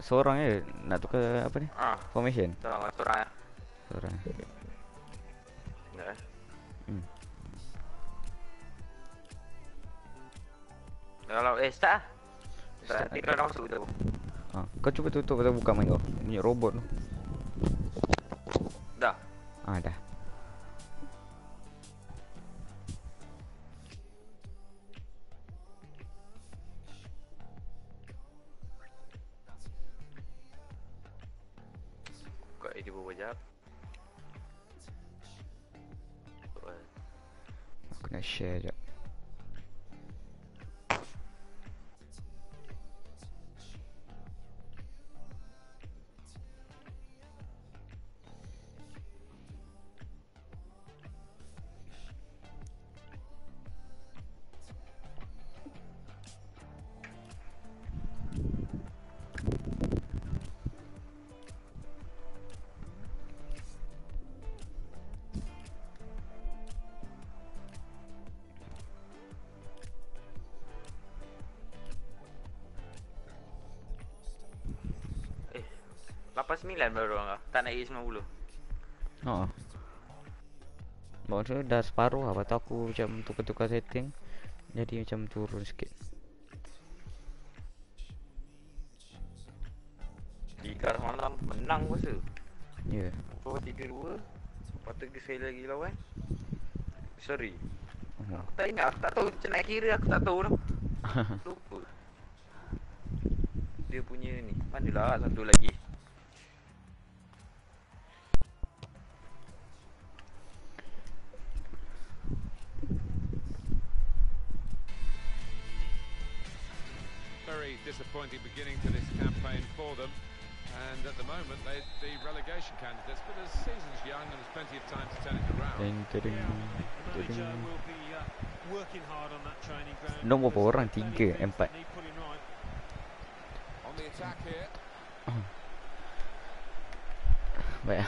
seorang je nak tukar apa ni? Formation. Seorang ya. Seorang. Enggak. Kalau start lah. Start. Nanti kalau dah masuk kita. Kau cuba tutup atau buka mic kau. Bunyi robot tu. Dah. Dah. Buka dia beberapa jap. Aku nak share jap. Lapan 9 baru orang tak naik 90. Maksudnya dah separuh lah. Lepas tu aku macam tukar-tukar setting, jadi macam turun sikit. 3 semalam menang rasa. Ya. Oh 3-2. Lepas tu dia fail lagi lawan. Sorry. Aku tak ingat, aku tak tahu macam nak kira, aku tak tahu dah. Lupa. Dia punya ni, manalah satu lagi. Very disappointing beginning to this campaign for them, and at the moment they're the relegation candidates, but the season's young and there's plenty of time to turn it around. Nombor berapa orang? 3, 4. On the attack here. Baik.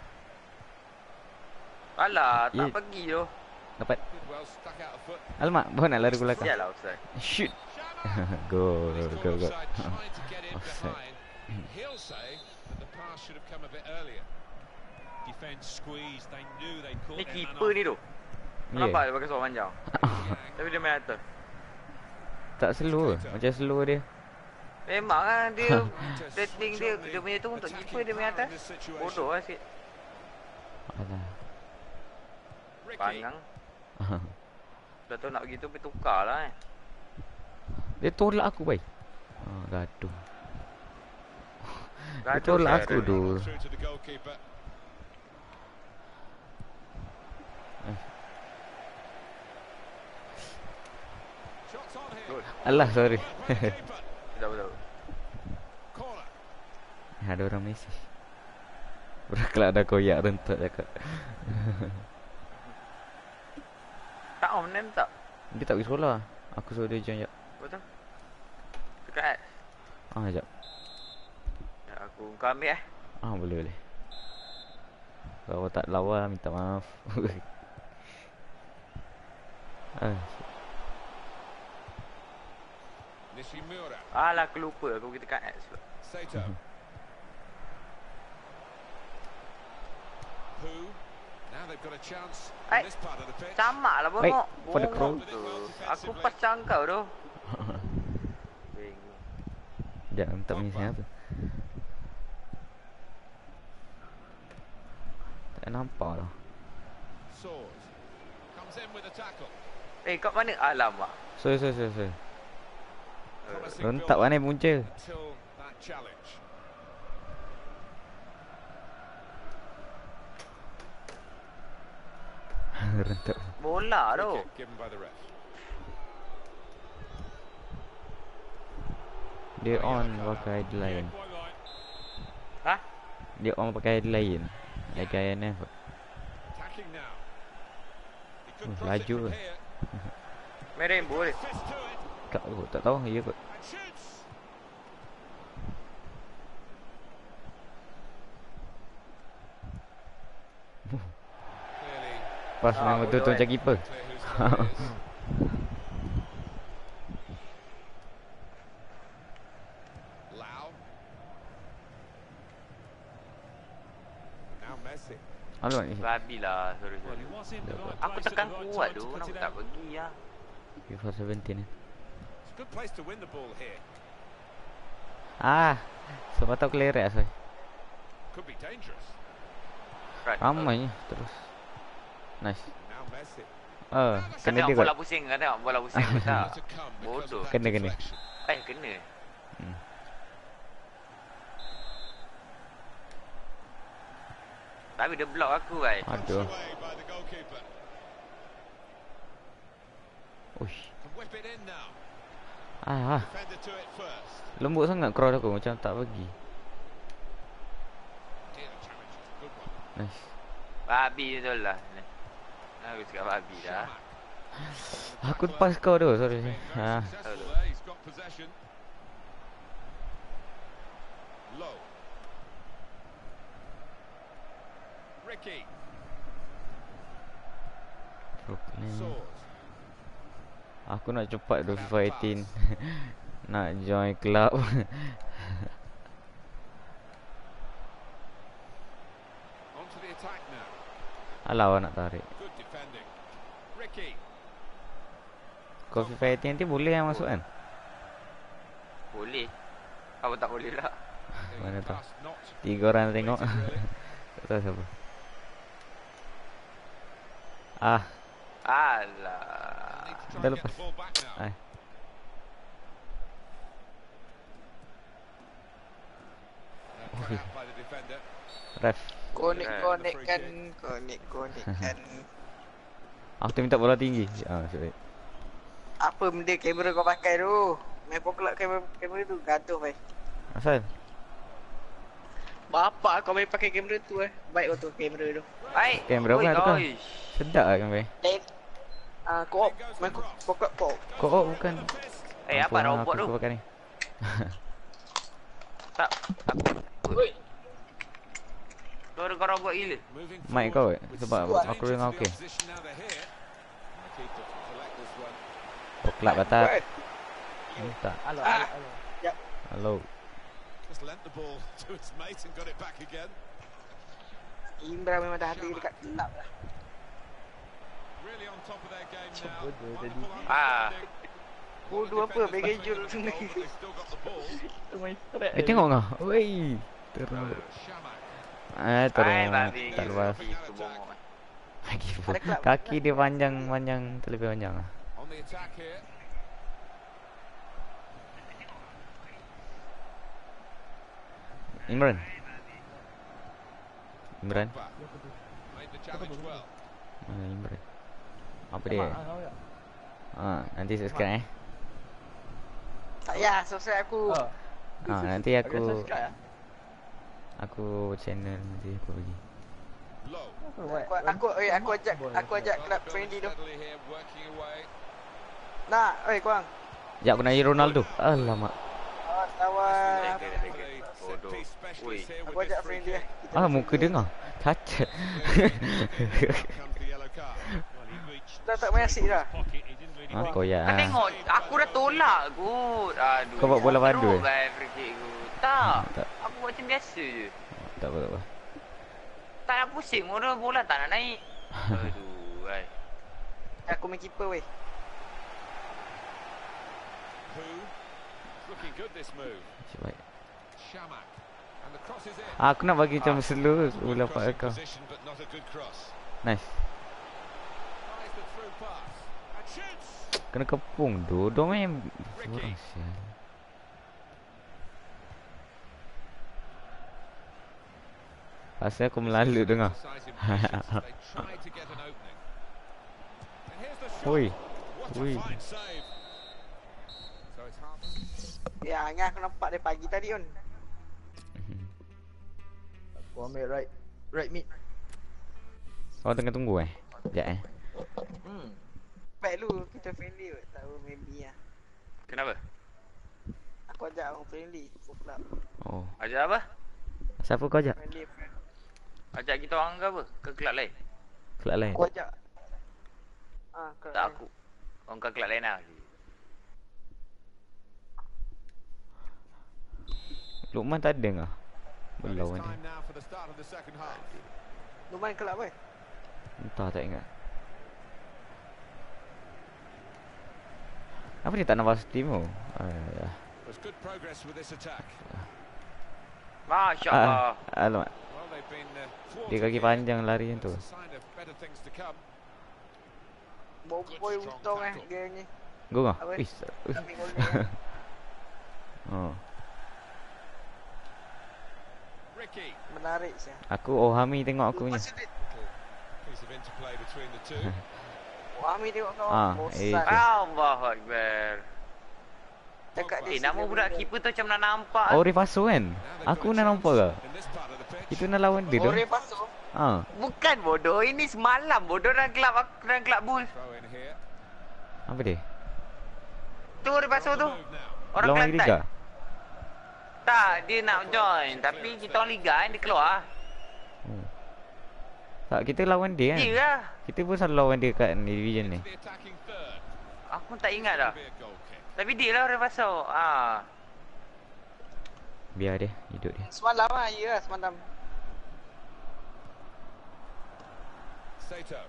Alah, tak pergi tu. Dapat. Well stuck out of foot. Alamak, baru nak lari ke belakang. Sialah offside. Shoot. Go. Trying to get in behind. He'll say that the pass should have come a bit earlier. Defense squeeze. They knew they caught Ni their man keeper off. ni tu. Nampak dia pakai seluar panjang. Tapi dia main atas. Tak slow ke? Macam slow dia. Memang kan dia rating dia punya tu untuk keeper dia main atas. Bodoh lah sikit. Alah. Panang. Dah tahu nak pergi tu, pergi tukar lah kan. Dia tolak aku baik. Gaduh. Dia tolak aku tu. Through to the goalkeeper. Shots on here. Alah, sorry. Betul. Corner. Ada orang mesej. Kalau ada koyak rentak cakap. Tak on name tak? Dia tak pergi sekolah. Aku suruh dia join jap. Betul? Dekat Jap. ya, kau ambil Boleh. Kalau tak lawa minta maaf. Nishimura. Alah, aku lupa aku pergi dekat X pula. Sato. Who? Now they've got a chance in this part of the pitch. Camak lah Baik, bongok. for the crow. Tu. Aku pasang kau tu. Bingung. Sekejap, minta punya siapa? Tak nampak lah. Swords. Comes in with a tackle. Kat mana? Alamak. Sorry. Promising Rentak build mana punca? until that challenge. Rentak. Bola tu. Free kick given by the ref. Dia on pakai head lain. Hah? Dia on pakai head lain. Like INF. Attacking now. He could cross it Laju from ke? here. Main rainbow ni. Fist to it. Tak tahu. Ya kot. And shoots. Clearly Pas memang betul-betul macam keeper. clear whose goal it is. Lau. Messi. Alamak ni. Babi lah, sorry Well, sorry. he was in the right Aku place at tekan the right kuat time tu, to cut kenapa it tak out. pergi ya? FIFA 17 ni. It's a good place to win the ball here. Ah, sebab tak clear red sorry. Could be dangerous. Right. Ramai ni terus. Nice. Now Messi. Oh, Kau kena tengok dia bola kot. pusing, kau tengok bola pusing ke tak? To come because Bodoh. of that Kena. deflection. Kena. Hmm. Tapi dia block aku kan. Punched Aduh. away by the goalkeeper. Uish. Can whip it in now. Ah, Defender to it first. lembut sangat cross aku macam tak pergi. Dear challenge. Good one. Nice. Babi betul lah. Aku cakap babi dah. Shamak. Aku lepas kau tu, sorry. Being very Ah, successful there. He's got possession. Low. Ricky. Brooklyn. Swords. Aku nak cepat tu FIFA 18. Nak join club. On to the attack now. Alah nak tarik. Good defending. Ricky. Kau FIFA 18 nanti boleh yang masuk kan? Boleh. Apa tak boleh lah. Mana tahu. Pass not 3 orang tengok. rated, really. Tak tahu siapa. Ah, Alah. Need to try Dah and get lepas. the ball back now. Ai. Cut out by the defender. ref. Konek-konekkan. Aku tu minta bola tinggi. Ah, sorry. Apa benda kamera kau pakai tu? Main pokelak kamera tu gaduh bai. Asal? Bapak kau main pakai kamera tu Baik betul kamera tu. Baik. Kamera Oi, pun ada kau. oish. Sedap lah kan, Bay? Dan co-op main pokelak co-op. Kau bukan. Eh, apa robot tu? Aku pakai ni. Tak. Aku. Oi. Suara kau robot gila. Moving Mic kau forward kot? with Sebab some aku danger dengar to the okey. opposition now they're here. The keeper can collect this one. Poklak batat. Right. Tak. Halo. Hello. Just lent the ball to his mate and got it back again. Imbra memang dah hati dekat gelap lah. Really on top of their game now. bodoh Wonderful Ah. understanding. Bodoh apa Defenders bagi playing jul the control, but they still got the ball. main straight. Tengok kau. Wey. Teruk. Shamak. Hai, Teruk. babi. Tak lepas. Itu bongok. Lagi pun. Ada kelab. Kaki dia panjang terlebih panjang lah. On the attack here. Imran. Pogba. Made the challenge well. Mana Imran? Apa dia? Nanti subscribe Tak payah subscribe aku. Nanti aku channel nanti aku bagi. Low. Aku ajak kelab friendly tu. Steadily here, working away. Nak, oi korang. Sekejap aku nak Ronaldo. Alamak. Tawan. Jaga, For jaga. the set Bodoh. piece Ui. specialist here Aku with ajak this free friendly kick. lah. Muka dia ngah. Cacat. Here comes the yellow card. Well, he reached Dah tak main asyik dah. pocket. He didn't really Kau ya. Kau tengok, aku dah tolak kot. Aduh. Kau buat bola padu, teruk eh? kan free kick tu. Tak. Tak. Aku buat macam biasa je. Tak apa. Tak nak pusing, bola tak nak naik. Aduh, ai. Aku main keeper weh. Who? It's looking good this move. Baik. Shamak. And the cross is in. Aku nak bagi macam slow bola Crossing pak kau. position, but not a good cross. Nice. Tries the through pass. And shoots. Kena kepung dua main seorang sial. Pasal aku melalu dengar. Decisive patience. They tried to get an opening. And here's the shot. Oi. What Ui. a fine save. So it's half. Ya, Angah aku nampak dia pagi tadi on. Aku ambil right mid. Kau tengah tunggu Sekejap Baik lu, kita friendly kot. Tak apa maybe lah. Kenapa? Aku ajak orang friendly. Full club. Oh. Ajak apa? Siapa kau ajak? Friendly friend. Ajak kita orang ke apa? Ke kelab lain? Kelab lain. Aku ajak. Club Tak lain. aku. Orang ke kelab lain lah. Lukman tak ada ngah. Well, Belau it's dia. time now for the start of the second half. Lumayan kelab weh. Entah tak ingat. Apa dia tak nampak steam tu? There's good progress with this attack. Masya Allah. Alamak. Well, they've been Dia thwarted kaki here. panjang lari It's tu. a sign of better things to come. Boy untung dia ni. Gong ah? Apa? Wih. Tapi golnya. Oh. Ricky. Menarik sih. Aku Ohami tengok aku punya. Masa dia Piece of interplay between the two. Wahmi tengok kau. Eh, Bosan. tu. Allahu Akbar. Cakap dia Nama sini budak benda. keeper tu macam nak nampak. Oh, Rifaso kan? Now they've Aku got a nak nampak ke? chance in this part of the pitch. Itu nak lawan dia tu. Ore pasuk. Ha. Bukan bodoh. Ini semalam bodoh dalam kelab Bulls. Throw in here. Apa dia? Tu orang pasal tu. Move now. Orang Lawan Liga. Kelantan. Tak, dia nak join. Tapi kita orang Liga kan, dia keluar. Tak, kita lawan dia kan? Dia lah. Kita pun selalu lawan dia kat division ni. The attacking third. Aku pun tak ingat dah. Be a goal kick. Tapi dia lah orang pasal. Biar dia hidup dia. Semalam lah, ya semalam. Sato.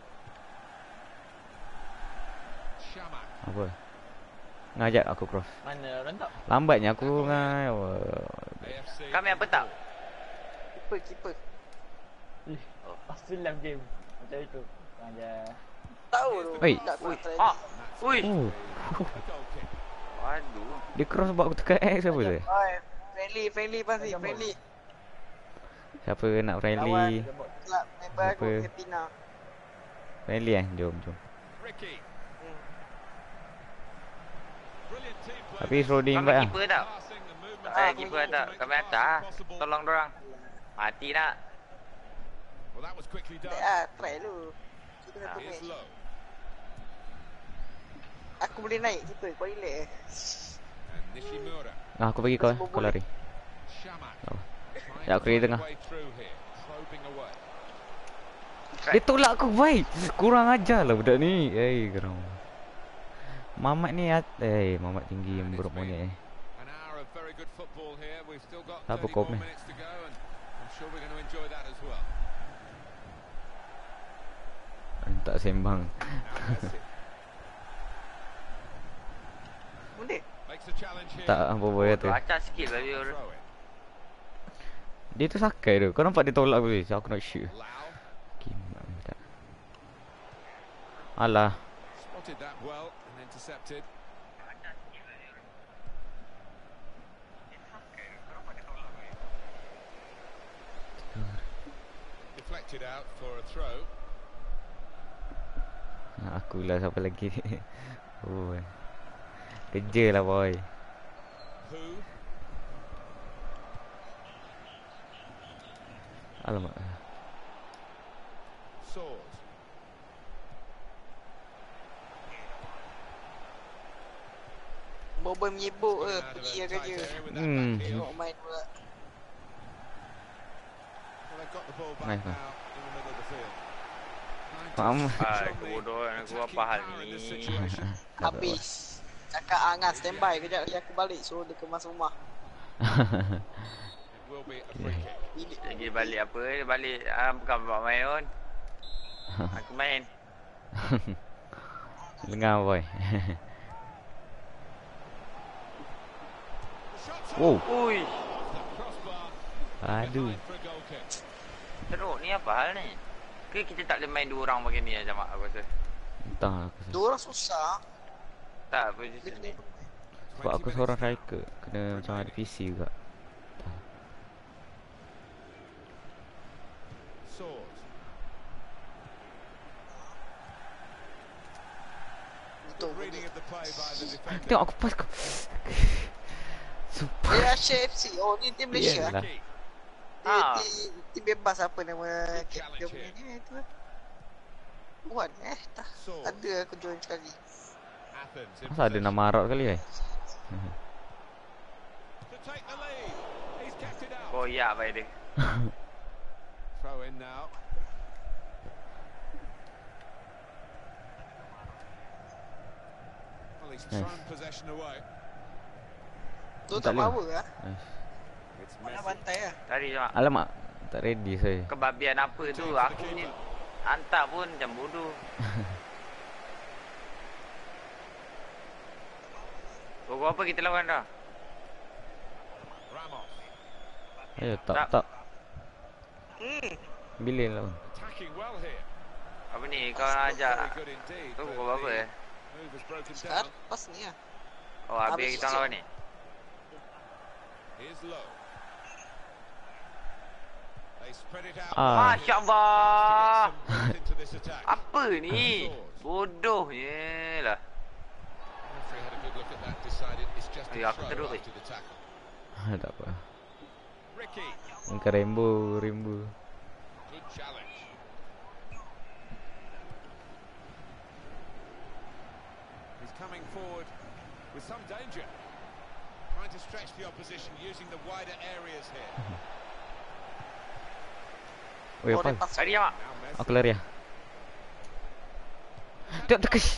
Shamak. Apa? Ngajak aku cross. Mana orang tak? Lambatnya aku AFC. Kami apa tak? Keeper. Pas film game macam itu. Aja. Tahu tu. Oi. Tak Ui. try. Ui. Oh, A goal kick. Waduh. dia cross buat aku tekan X apa tu? Oi, friendly pasti, friendly. Siapa nak Lawan friendly? kelab member aku Apa? Kepina. Friendly jom. Ricky. Hmm. Brilliant team play. Tapi suruh dia Kami invite lah. keeper tak? Passing the movement. Keeper tak. Kami atas. Tolong dorang. Mati nak. Well, that was quickly done. Try dulu. Kita satu Here's match. low. Aku boleh naik keeper, kau relax. And Nishimura. Aku bagi kau kau lari. Shamak. Oh. Trying Ya, to aku di find a tengah. way through here. Probing away. Dia tolak aku baik. Kurang ajar lah budak ni. Geram. Mamat ni Mamat tinggi yang buruk monyet ni. An hour of very good football here. We've still got Apa 30 kau more ni? minutes to go, and I'm sure we're going to enjoy that as well. Tak sembang. Now Messi Boleh. makes a challenge here. Tak apa boleh tu. Acah sikit lah dia. Throw it. Dia tu sakai tu. Kau nampak dia tolak aku so aku nak shoot. Lau Kimak minta. Alah. spotted that well and intercepted. Deflected out for a throw. Akulah siapa lagi ni. Oh. Kerja lah boy. Who? Alamak. Swords. Bobo menyibuk ke, Out of pergi a dia tight kerja. area with that Hmm. back heel. Tengok main pula. Well, they've got the ball back Nice, now man. in the middle of the field. Trying to Faham? switch on the Kebodohan aku attacking apa hal power in this ni. situation. Habis. Cakap Angan standby kejap lagi aku balik suruh dia kemas rumah. It will be a free kick. Bilik. Lagi balik apa? Balik bukan buat main pun. Aku main. Lengah boy. The shot's Wow. Ui. off the crossbar. Aduh. Behind for a goal kick. Teruk ni apa hal ni? Ke kita tak boleh main dua orang macam ni aja mak aku rasa. Entah aku. Dua orang susah. Tak Dia position kena ni. Sebab aku seorang striker. Kena macam ada PC juga. Swords. betul. Reading of the play by the defender. Tengok aku pas kau. Super. Dia Russia FC. Oh, ni tim Malaysia. Iyalah. Key. Dia tim bebas apa nama Challenge dia punya ni tu. Buat tak. Sword. Ada aku join sekali. Athens in Masa ada nama Arab kali to take the lead. He's kept it out. Koyak baik dia. Throw in now. Well, he's Nice. thrown possession away. Tu Tak tak boleh. power lah. It's Mana Messi. bantai lah. Lari je mak. Alamak. Tak ready saya. Kebabian apa tu? Aku ni hantar pun macam bodoh. Pukul apa kita lawan dah? Ramos Ayo Tak. tak. Hmm. Bila lawan? attacking well here. Apa ni? Kau nak ajak? Very good indeed. Tu but pukul apa the eh? move has broken Sekarang down. pas ni lah. Oh, habis Habis kita je. lawan ni. Here's Lowe. They spread it out. Ah. Masya Allah. To get some breath into this attack. Apa ni? Bodohnya lah. Referee had a good look at that, decided it's just a Ya, aku throw terus, after the tackle. Tak apa. Ricky, Muka Rainbow. good challenge. He's coming forward with some danger. Trying to stretch the opposition using the wider areas here. Oi, apa? Pas. Lari Mak. Now Messi. Aku lari ah. Tak tekas.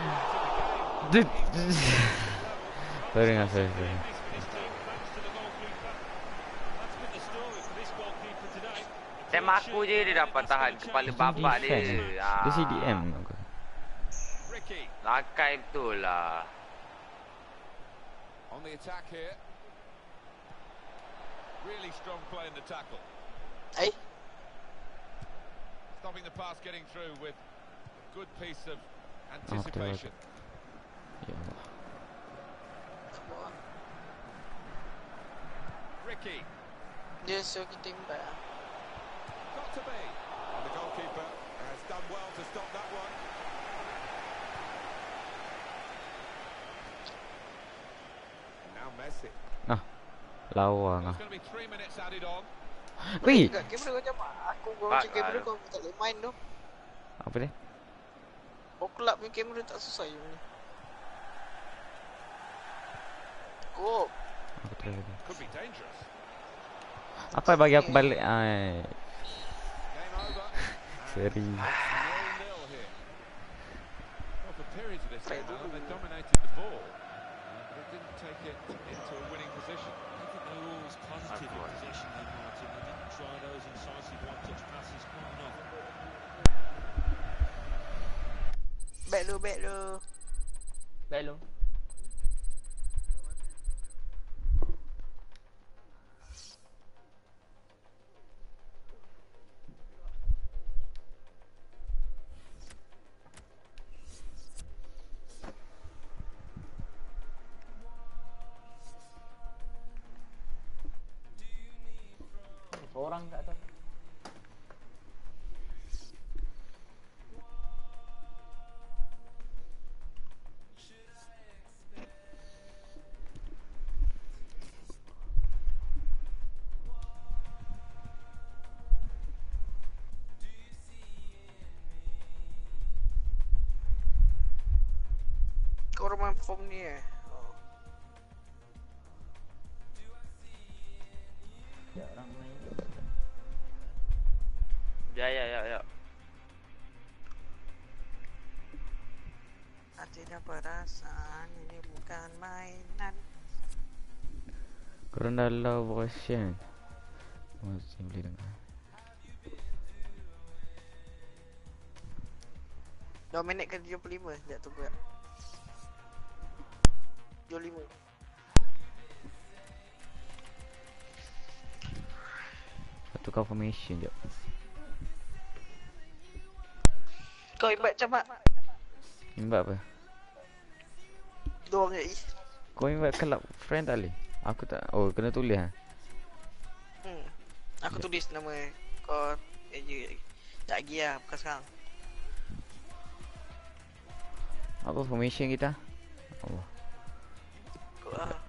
Sorry lah, sorry. Time aku je dia dapat tahan kepala bapak dia. Dia CDM aku. Ricky Lakai betul lah. on the attack here. Really strong play in the tackle. Eh, Stopping the pass getting through with a good piece of betul. anticipation. Ya Allah. Ricky, dia suruh kita imbas lah. got to be. And the goalkeeper has done well to stop that one. And now Messi. Lawang There's ah. going to be 3 minutes added on. Wei, Kat kamera kau macam aku gua Pak, macam kamera aduh. kau tak boleh main tu. apa dia? Kau kelab punya kamera tak susah je ni. Oh, Aku try lagi. Could be dangerous. Apa bagi aku balik? Ai, Game over. seri. 0-0 here. Well, for periods of this game, Alan, they dominated the ball, but it didn't take it into a winning position. I think they were always positive in possession though, Martin. They didn't try those incisive one-touch passes quite enough. back lu. Baik lu. Seorang kat atas. Kau orang main form ni eh. Oh. Ya, orang main. Ya. Ada perasaan ini bukan mainan. Korang dah love version. Masih boleh dengar. 2 minit ke 75. Sekejap tunggu ya. 25. Tukar formation jap. Kau ibat macam mak. Invite apa? Doang je is. Kau invite club friend tak boleh? Aku tak. Oh, kena tulis ah. Aku tulis nama kau je. Tak lagi lah, bukan sekarang. Apa formation kita? Allah. Kau lah.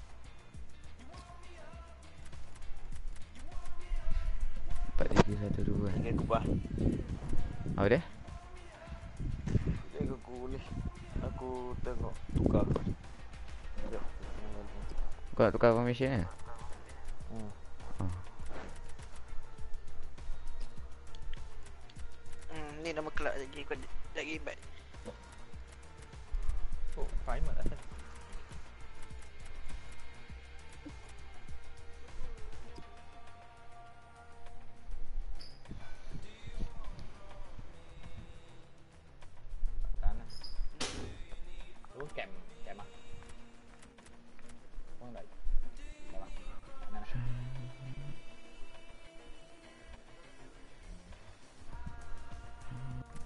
Empat, tiga, satu, dua. Ini aku bah. Apa dia? Dia aku boleh. Aku tengok tukar. Sekejap. Kau nak tukar formation ni? Ni nama kelab lagi. Kau lagi ibat. Oh, primer atas.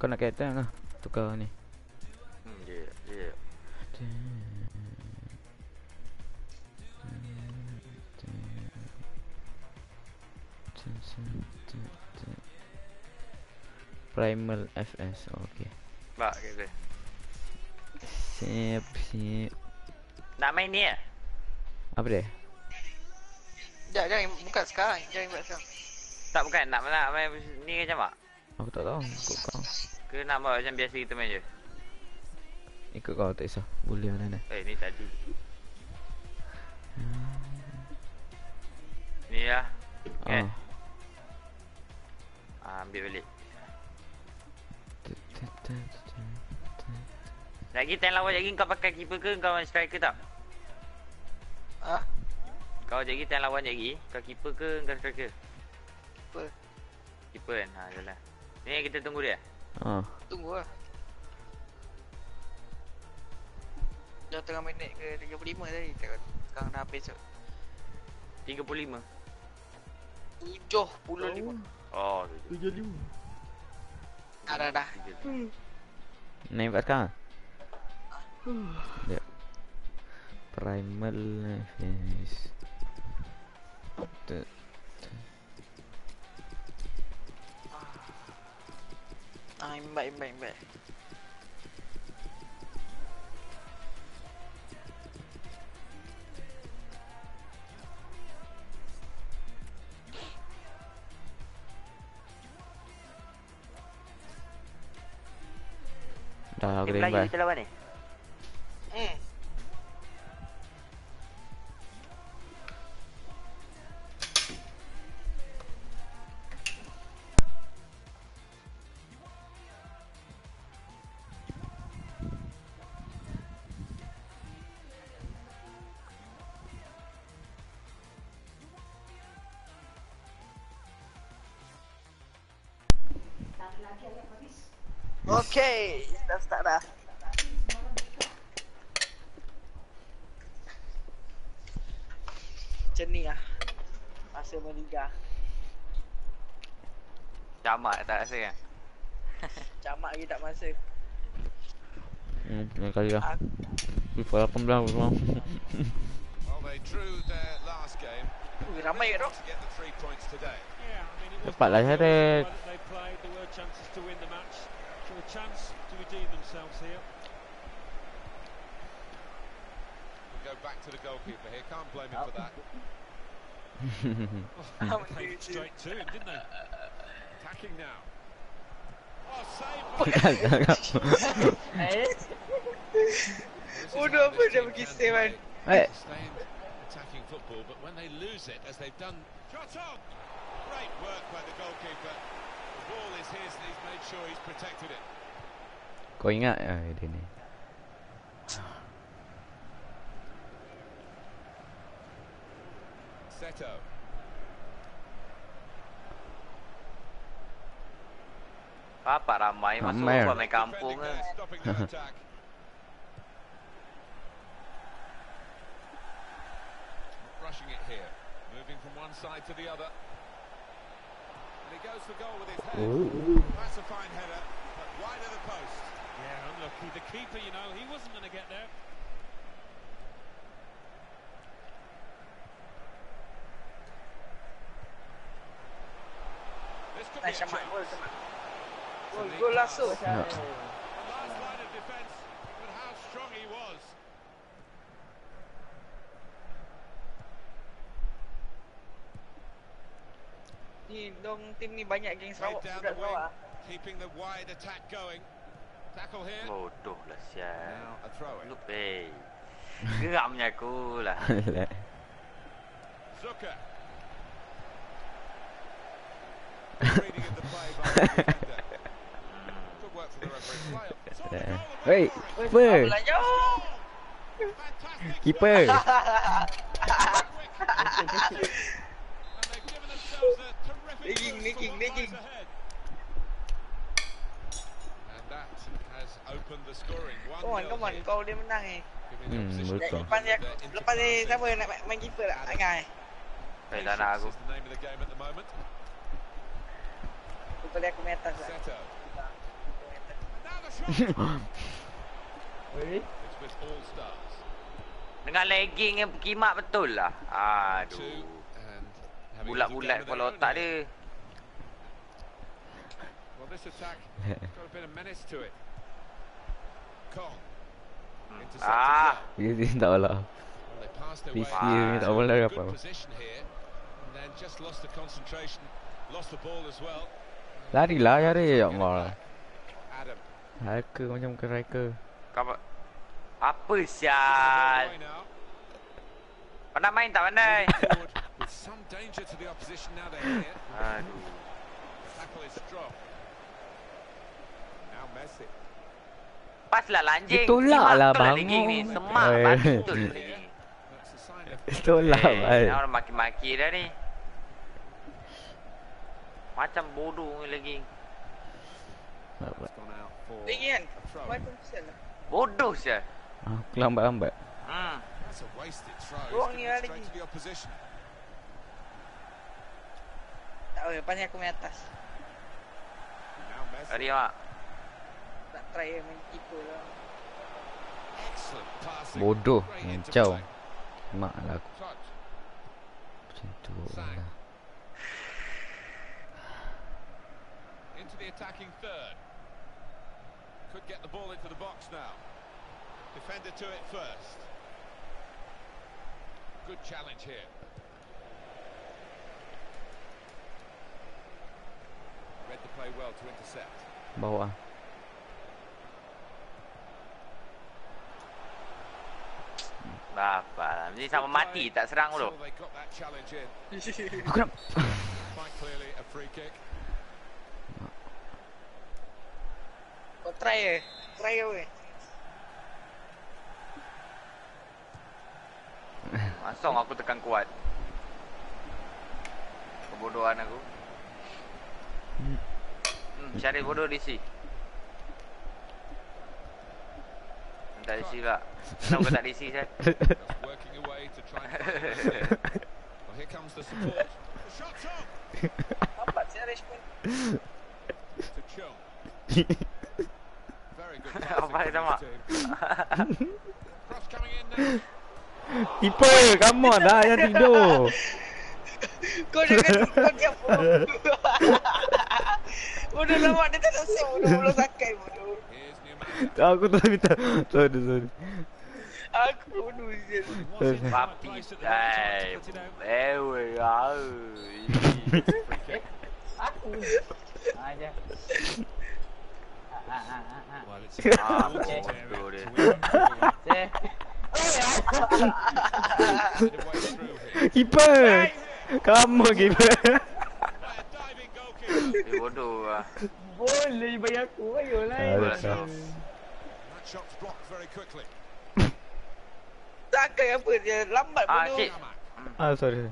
Kau nak captain lah. Tukar ni. Ya. Primal FS. Okey. Bak kata. Siap. Nak main ni ya? Apa dia? Jangan buka sekarang. Jangan buka sekarang. Tak bukan nak main ni macam mak? Aku tak tahu. Ikut kau. Ke nak buat macam biasa kita main je? Ikut kau tak kisah. Boleh mana. Ni tadi. Ni lah. Kan? Ambil balik. Lagi time lawan lagi kau pakai keeper ke kau main striker tak? Kau jadi time lawan lagi kau keeper ke kau striker? Keeper kan? Jalan. Ni kita tunggu dia? Tunggu lah. Dah tengah minit ke 35 tadi. Sekarang dah habis tu. 35? 75. Oh, 75. Dah. Naik kat sekarang? Sekejap. Primal FS. Imbat. Dah aku Tim Melayu dah kita lawan ni? Okay, dah start dah. Macam ni lah masa meliga. Camak tak rasa kan? Camak lagi tak masa. Yang kali lah. FIFA 18 memang. Well, they drew their last game. Ramai ke tu? To get the 3 points today. Cepatlah Syarat. They played, there were chances to win the match. So a chance to redeem themselves here. We go back to the goalkeeper here. Can't blame him for that. Played it straight to him, didn't they? Attacking now. Oh, save Udah apa dia pergi save kan? Attacking football, but when they lose it, as they've done. Shot on! Great work by the goalkeeper. The ball is his, and he's made sure he's protected it. Kau ingat dia ni. Seto. Apa ramai masuk apa main kampung ke? Stopping the attack. Rushing it here, moving from one side to the other. And he goes for goal with his head. That's a fine header, but wide of the post. Yeah, unlucky. The keeper, you know, he wasn't going to get there. This could be a chance. Gol langsung. The last line of defence, but how strong he was. Ni dong tim ni banyak geng Sarawak, Played down budak the wing, Sarawak. keeping the wide attack going. Tackle here. Bodoh lah sial. Now a throw in. Look geramnya aku lah. Zucker. Reading of the play by the defender. Good work from the referee. Play up. It's on the goal. Hey, keeper. Fantastic. Keeper. And they've given themselves a terrific Digging. boost ahead. And that has opened the scoring. 1-0 Come on, here, kau dia menang ni. giving the opposition betul. Lepas ni siapa nak main keeper tak? Angai. Tak nak aku. Patience is the name of the game at the moment. Lepas ni aku main atas lah. Seto. Another shot. Weh. It's with all stars. Dengan legging yang kimak betul lah. Aduh. And having a Bulat-bulat little kepala game of otak their own dia. here. Well, this attack has got a bit of menace to it. Kong. Intercepted Ah. well. Dia tak bola. Well, they passed their way. PC ni tak bola Good apa. position here. And then just lost the concentration. Lost the ball as well. Larilah cari ya Allah. Adam. Hacker macam bukan striker. Apa? Apa Away sial? now. Pandai main tak pandai? Forward with some danger to the opposition now they're here. Aduh. Tackle is strong. Now Messi. Paslah lanjing. Tolak Kimak lah, betul bangun. legging ni. Semak Eh. betul Here. legging. That's a sign of Tolak baik. Orang maki-maki dah ni. Macam bodoh ni legging. It's gone out for Lagi kan? a throw. Macam sial lah. Bodoh sial. Aku lambat-lambat. That's a wasted throw. Wrong He's ni given it lagi. straight to the opposition. Tak boleh, pasal aku main atas. Now Messi. Tadi mak. Tak try main keeper lah. Excellent passing. Bodoh. Great Mencau. interplay. Mak lah aku Touch. macam tu Sang. lah. Into the attacking third. Could get the ball into the box now. Defender to it first. Good challenge here. Read the play well to intercept. Bawah. Bapa lah. Ni sama mati tak serang dulu. So they got that challenge in. Aku nak Quite clearly a free kick. Kau try ke? Try ke weh? Langsung aku tekan kuat. Kebodohan aku. Cari bodoh DC. Tak DC lah. Kenapa tak DC saya? Just working away to try and find the ball. Well, here comes the support. The shot's on Lambat sial respon. to Chung. Very good Apa passing dia from mak? his team. Cross coming in now. Keeper, come on dah yang tidur. Kau jangan kau diam bodoh. Bodoh lama dia tak nak save bodoh. Belum sakai bodoh. Here's Newman. Aku tak minta. Sorry. Aku bodoh sial. Papi. Ewe. Aku. Aja. Well, it's Bodoh dia. Saya. Made a way through here. Keeper. Kamu keeper. By a diving goalkeeper. Bodoh lah. Boleh bagi aku. Ayolah. Ada. That shot's blocked very quickly. Sakai apa dia? Lambat bodoh. Cik. Ah, sorry.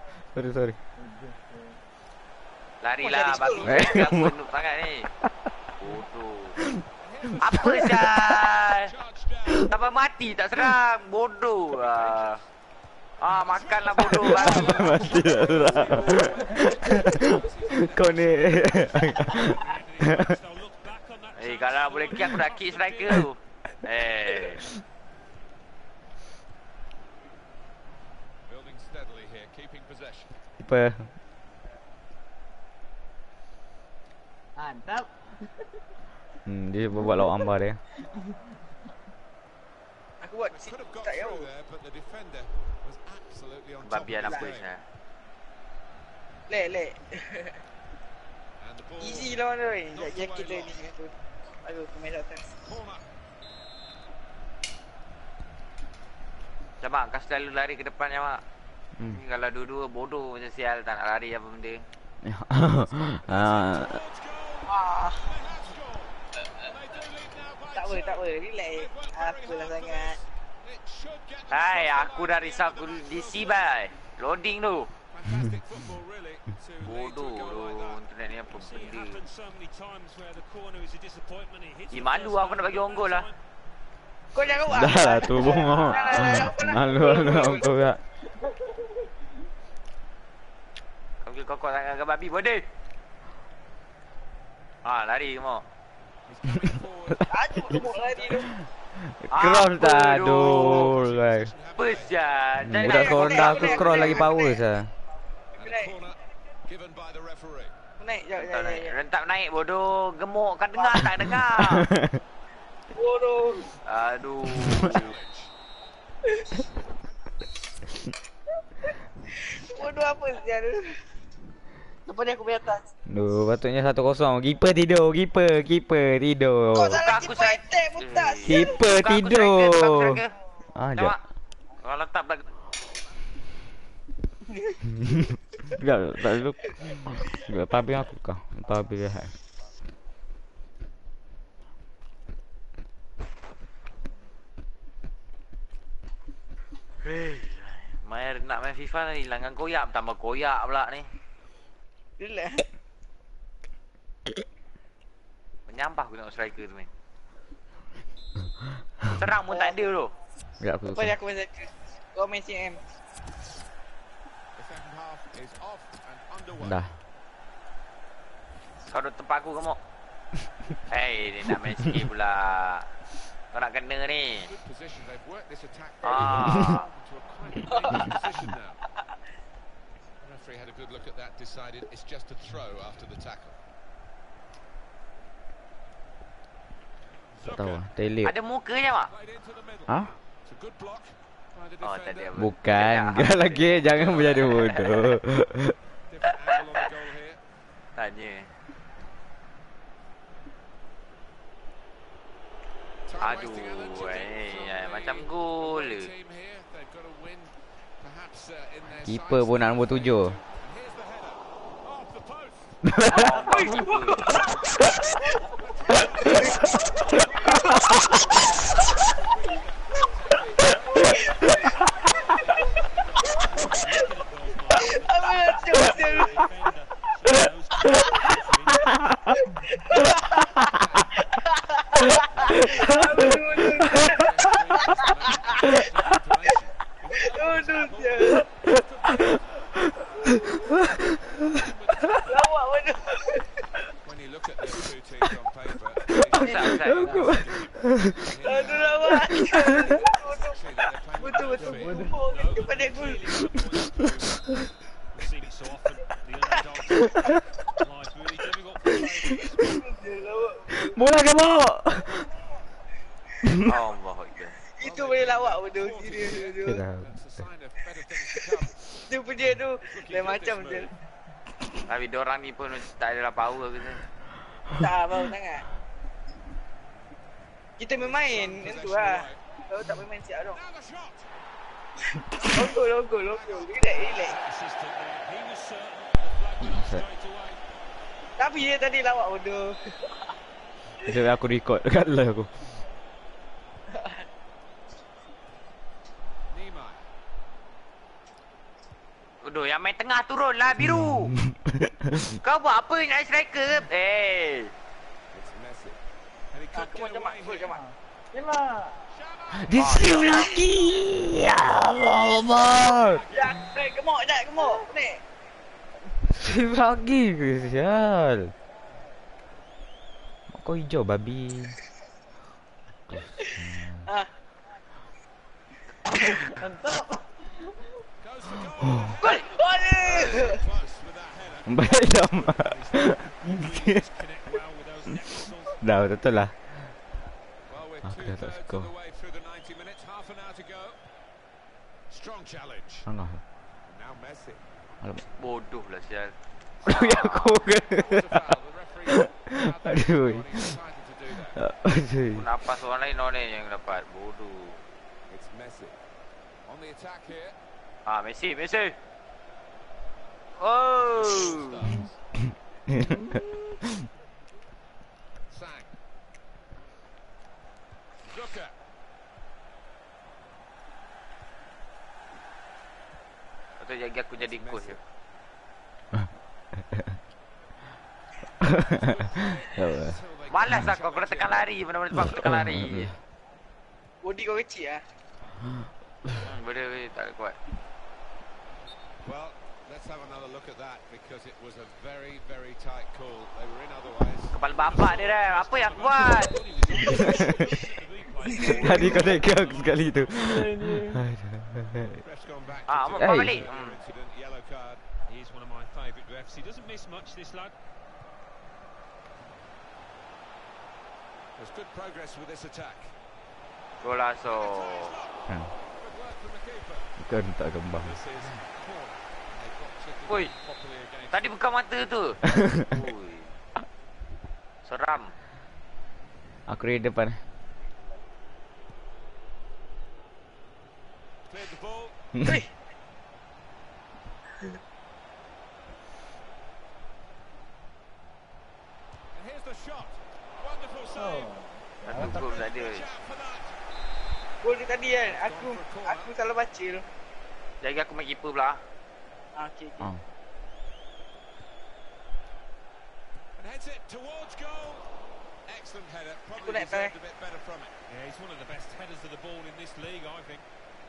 Larilah Oh, jadi babi. school. Jangan penuh sangat ni. Bodoh. Apa sial? Charged down. Sampai mati tak serang. Bodoh lah. Makanlah bodoh babi. Mati tak serang. Kau ni. they'll look back on that Kalau boleh kick aku dah kick striker tu. Building steadily here, keeping possession. Keeper. Mantap. Dia buat lawak ambar dia. Aku buat They could have got tak tahu. through there, but the defender was absolutely on top of Babian his apa game. ni? Lek. And the ball Easy lawan dia weh. Jangan kita ni aku. Aku main atas. corner. Mak, kau selalu lari ke depan ya mak. Hmm. Ni kalau dua-dua bodoh macam sial tak nak lari apa benda. Ah, Towards goal. Ah, They have scored. And they do lead now by tak apa, two. tak apa. Relax. They've worked very Apalah hard for sangat. this. It should get them Hai, across the aku line. dah risau aku DC bye. Loading tu. Fantastic football really to lead to a Bodoh goal tu. like that. Internet ni apa See, it benda. happens so many times where the corner is a disappointment. He hits the Malu first aku nak time, bagi but unggul that lah. time- Kau jangan buat. dah lah tu bongok. Malu kau ya. Kau pergi kokok tangan ke babi bodoh. Lari semua. He's coming forward. Aduh, gemuk lari tu. Cross dah. Aduh, guys. Pesan. Budak Honda aku cross lagi power sah. And a corner given by the referee. Aku naik, jap. Rentak naik bodoh. Gemuk kan dengar tak dengar. Bodoh. Aduh. Bodoh apa sial tu. Lepas ni aku pergi atas. Duh, patutnya 1-0. Keeper tidur, keeper tidur. Kau salah Aku kipas saya- attack buta sial. Keeper Bukan aku tidur. striker, aku striker. Ah, Nampak? jap. Kalau letak belakang. Tak dulu. Lepas habis aku kau. Lepas habis rehat. Nak main FIFA ni hilangkan koyak, tambah koyak pula ni. Relax. Menyampah aku tengok striker tu main. Serang pun tak ada tu. Sekejap aku. Lepas ni aku main striker. Kau main CM. The second half is off and underway. Dah. Kau duduk tempat aku gemuk. Hei, dia nak main sikit pula. Kau nak kena ni. Good position. They've worked this attack very well Ah. to a quite dangerous position now. The referee had a good look at that, decided it's just a throw after the tackle. Tak tahu lah. Tailip. Ada muka je mak. Played into the middle. Ha? It's a good block by the Oh, tak defender. ada. Bukan. Kau lagi jangan menjadi bodoh. Different angle on the goal here. Tanya. Time Aduh, wasting Alan to get from macam the gol. team here. They've got to win, perhaps, in their Keeper sights. pun nak nombor 7. And here's the header. Off the post. Apa yang cakap sial. Bodoh sial. Lawak bodoh. When you look at the two teams on paper, Aduh lawak. Betul. Bodoh. Kepada aku. We've seen it so often. The underdog lies really difficult for players. Lawak. Bola gemuk. Allah Akbar. Itu boleh lawak bodoh. Serius bodoh. That's a sign of better things to come. Dia punya tu lain macam sial. Tapi diorang ni pun tak adalah power ke tu. Tak bau sangat. Kita main macam tu lah. Kalau tak main siap dong. Now the shot. Logo. Relax. Assistant there. He was certain the flag went up straight away. Tapi dia tadi lawak bodoh. Sekejap aku record dekat live aku. Niemeyer. Bodoh, yang main tengah turun lah biru. Kau buat apa nak striker? It's Messi. And he could Come on, get away Jamak. here. Jamak. Jamak. Dia save lagi. Ya Allah. Ya, gemuk. Ni. Save lagi ke sial. Kau hijau babi. Ah. Mantap. Goes for goal. Gol. Close with that header. Baik dah. Connect well with those net muscles. Dah betul lah. Well, we're Okay, let's two-thirds go. of the way through the 90 minutes. Half an hour to go. Strong challenge. Angah. And now Messi. Bodoh lah sial. Ya aku ke. Calls a foul. The referee allowed the Aduh. body entitled to do that. Aduh. Napas orang lain orang yang dapat. Bodoh. It's Messi. On the attack here. Ah, Messi. Oh. Sang. Zucker. Atau jadi aku jadi coach je. Malas lah kau kena tekan lari. Benda-benda sebab aku tekan lari. Body kau kecil ah. Benda tak kuat. Well, Let's have another look at that because it was a very, very tight call. They were in otherwise. Kepala bapak dia dah. Apa yang aku buat? Tadi kau take out sekali tu. Ref's gone back Ah, to apa Hey. balik? incident, yellow card. He's one of my favourite refs. He doesn't miss much, this lad. There's good progress with this attack. Golazo. Ha, Good work from the keeper. kau tak kembang. This is corner. And they've got to Oi. defend properly against Tadi buka mata tu. Ui. Seram. Aku ready depan. cleared the ball. Weh. And here's the shot. Wonderful save. Satu gol tak ada. Watch out for that. Gol dia tadi kan. Aku salah baca tu. Jadi aku main keeper pula. Okey. Oh. And heads it towards goal. Excellent header. Probably Good deserved header. a bit better from it. Yeah, he's one of the best headers of the ball in this league, I think.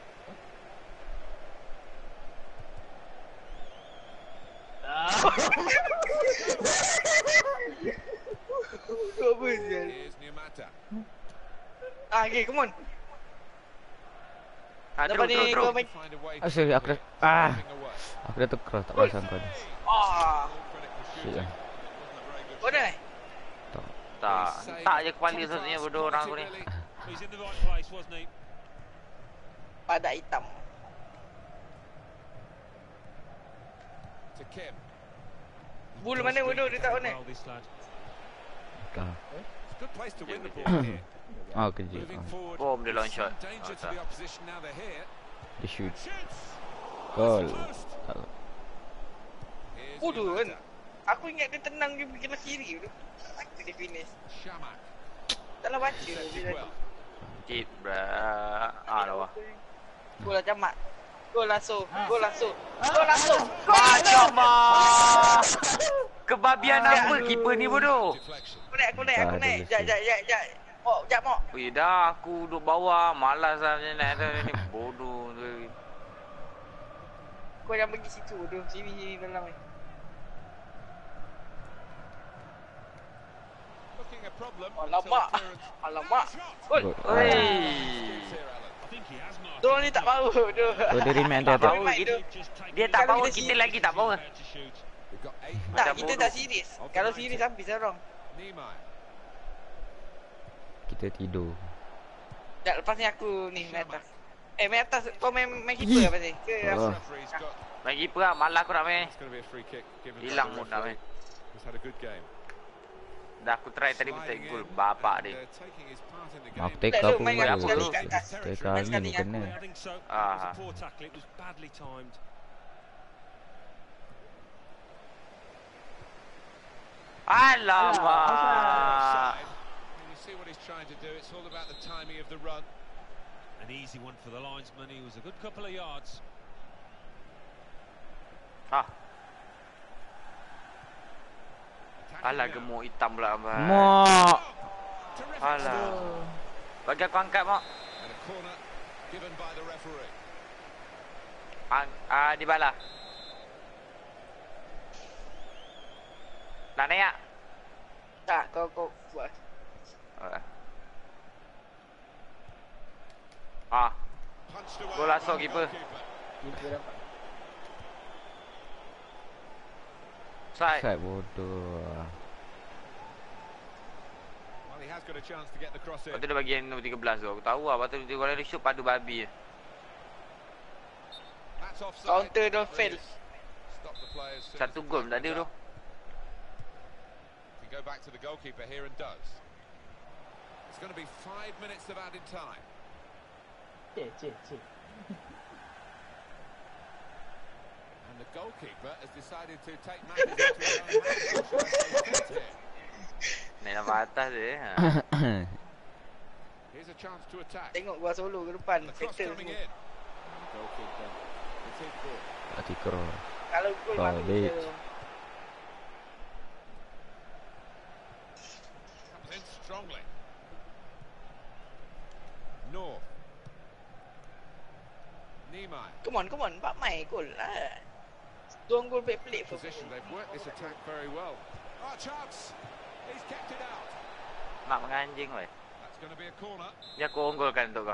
Apa je? Here's Niamata. Okay, come on. Terus, Lepas ni terus, kau terus. main. Find a way Ah, to sorry, aku dah... keep Ah! moving away. Aku dah terkeras, tak pasang kau ni. Ah, All credit for Shit shooting. lah. Wasn't a very good kau dah? Tak. Tak, tak je kepala satunya bodoh orang aku ni. He's in the right place, wasn't he? Padak hitam. To Kim. Bulu mana bodoh dia tak mana? Well, this lad. Kau. It's a good place to win the ball here. Oh, kejap. Moving Oh. forward. Bom dia long shot. Some danger to tak. the opposition now they're here. Dia shoot. Shoots. Goal. Post. Tak. Here's Bodoh kan? Niamata. Aku ingat dia tenang dia pergi kena kiri tu. Tak dia finish. Shamak. Salah baca Set dia. it well. Cip, bra. Ah, lawa. Gol lah camat. Gol langsung. Gol langsung. Gol langsung. Macam ah. Kebabian apa keeper ni bodoh? Deflection. Aku naik. Jap. Mok, jap mok. Weh dah aku duduk bawah, malas lah macam nak ni bodoh tu. Kau jangan pergi situ bodoh. Sini dalam ni. Looking a problem. Alamak. until clearance. Alamak. Shot. Gol. Gol. Oi. Here, Alan. I think he has marked. Diorang ni tak power bodoh. Oh, dia remind dia Tak tu. power kita. Dia tak Kalau power, kita kita sini- lagi tak power. We've got 8 Tak, Macam kita bodoh. tak serius. Kalau serius habis lah orang. Niemeyer. Kita tidur. Tak, lepas ni aku ni main atas. Main atas. Kau main keeper apa ni? Ke Oh. apa? Referee's got. Main keeper lah, malas aku nak main. It's going to be a free kick. Given by Hilang the mood nak main. referee. He's had a good game. Dah aku try tadi betul Sliding gol in bapak and, dia. taking his part in the Aku game. take Tak, apa lu main pun. kat sekali kat atas. Take Main kali sekali ni kat kena. I think so. It was Ah. a poor tackle. It was badly timed. Alamak. Offside. And you see what he's trying to do. It's all about the timing of the run. An easy one for the linesman. He was a good couple of yards. Ah, Attacking alah now. gemuk hitam pula abang. Mok. Terrific Alah. start. Bagi aku angkat mak. And a corner given by the referee. Di bala. Nak naik tak? Tak, kau buat. Ah, Punched away. Gol langsung by the keeper. goalkeeper. Keeper dapat. side. Side bodoh. Well, he has got a chance to get the cross in. Lepas tu dia bagi yang nombor 13 tu. Aku tahu lah. Lepas tu dia kalau dia shoot padu babi. That's offside. Counter don't fail. Stop the play as soon as Satu the gol tak tackle's ada tu. up. Can go back to the goalkeeper here and does. It's going to be 5 minutes of added time. Cik. And the goalkeeper has decided to take matters into his own hands. Or should I say here. Naik nampak atas dia. Ha. Here's a chance to attack. Tengok gua solo ke depan. The cross Settle coming semua. in. Goalkeeper. It's his ball. Hati kero. Kalau gol Balik. masuk je. Comes in strongly. North. Niemeyer. Come on. Bak mai gol lah. Tuang gol pelik-pelik pun. Position, they've worked this attack very well. Oh, chance! He's kept it out. Mak menganjing weh. That's going to be a corner. Dia aku unggulkan untuk kau.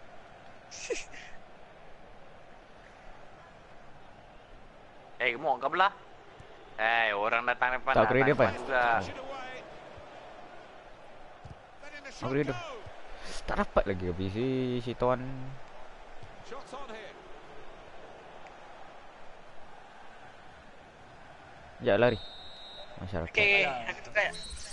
Gemuk kau belah. Orang datang depan. Tak kira dia, Pak. Push it away. Then in the shot Upgrade. goes. Tak dapat lagi habis si Tuan. Shots on here. Sekejap lari. Masyarakat. Okay, aku tukar.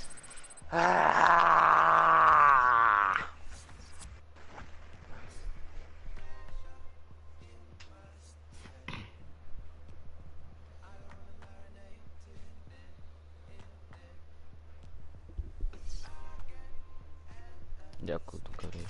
Sekejap aku tukar dia.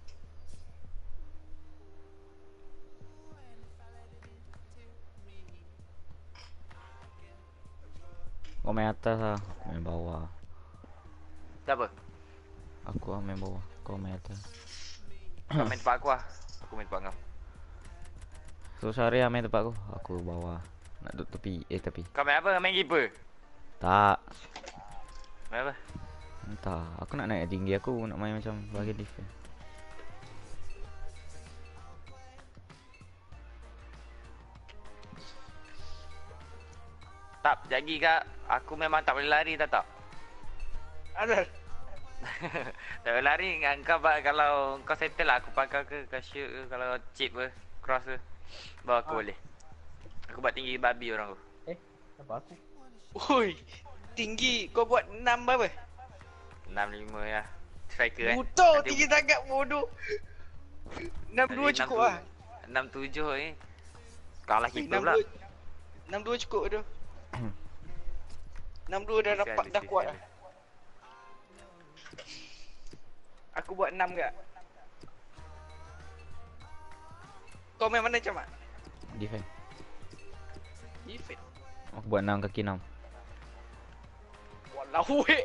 Kau main atas lah, main bawah. Siapa? Aku lah main bawah, kau main atas. Kau main tempat aku lah. Aku main tempat kau. So Syahri lah main tempat aku bawah. Nak duduk tepi, tepi. Kau main apa? Main keeper? Tak. Main apa? Entah, aku nak naik tinggi, aku nak main macam bahagian defense. Tak, jadi kak. Aku memang tak boleh lari tak? Ada. Tak boleh lari dengan kau kalau kau settle lah aku pakai ke shoot ke kalau chip ke cross ke bawa aku boleh. Aku buat tinggi babi orang tu. Apa aku? Oi, tinggi. Kau buat 6 berapa? 6'5" ya. Striker kan. Buto Nanti tinggi sangat bodoh. 6'2 cukup lah. 6'7" ni. Kalah keeper pula. 6'2 cukup tu. 6'2 dah dapat dah kuat lah. Aku buat 6 ke? Kau main mana macam mak? Defense. Defense. Aku buat 6 kaki 6. Walau weh.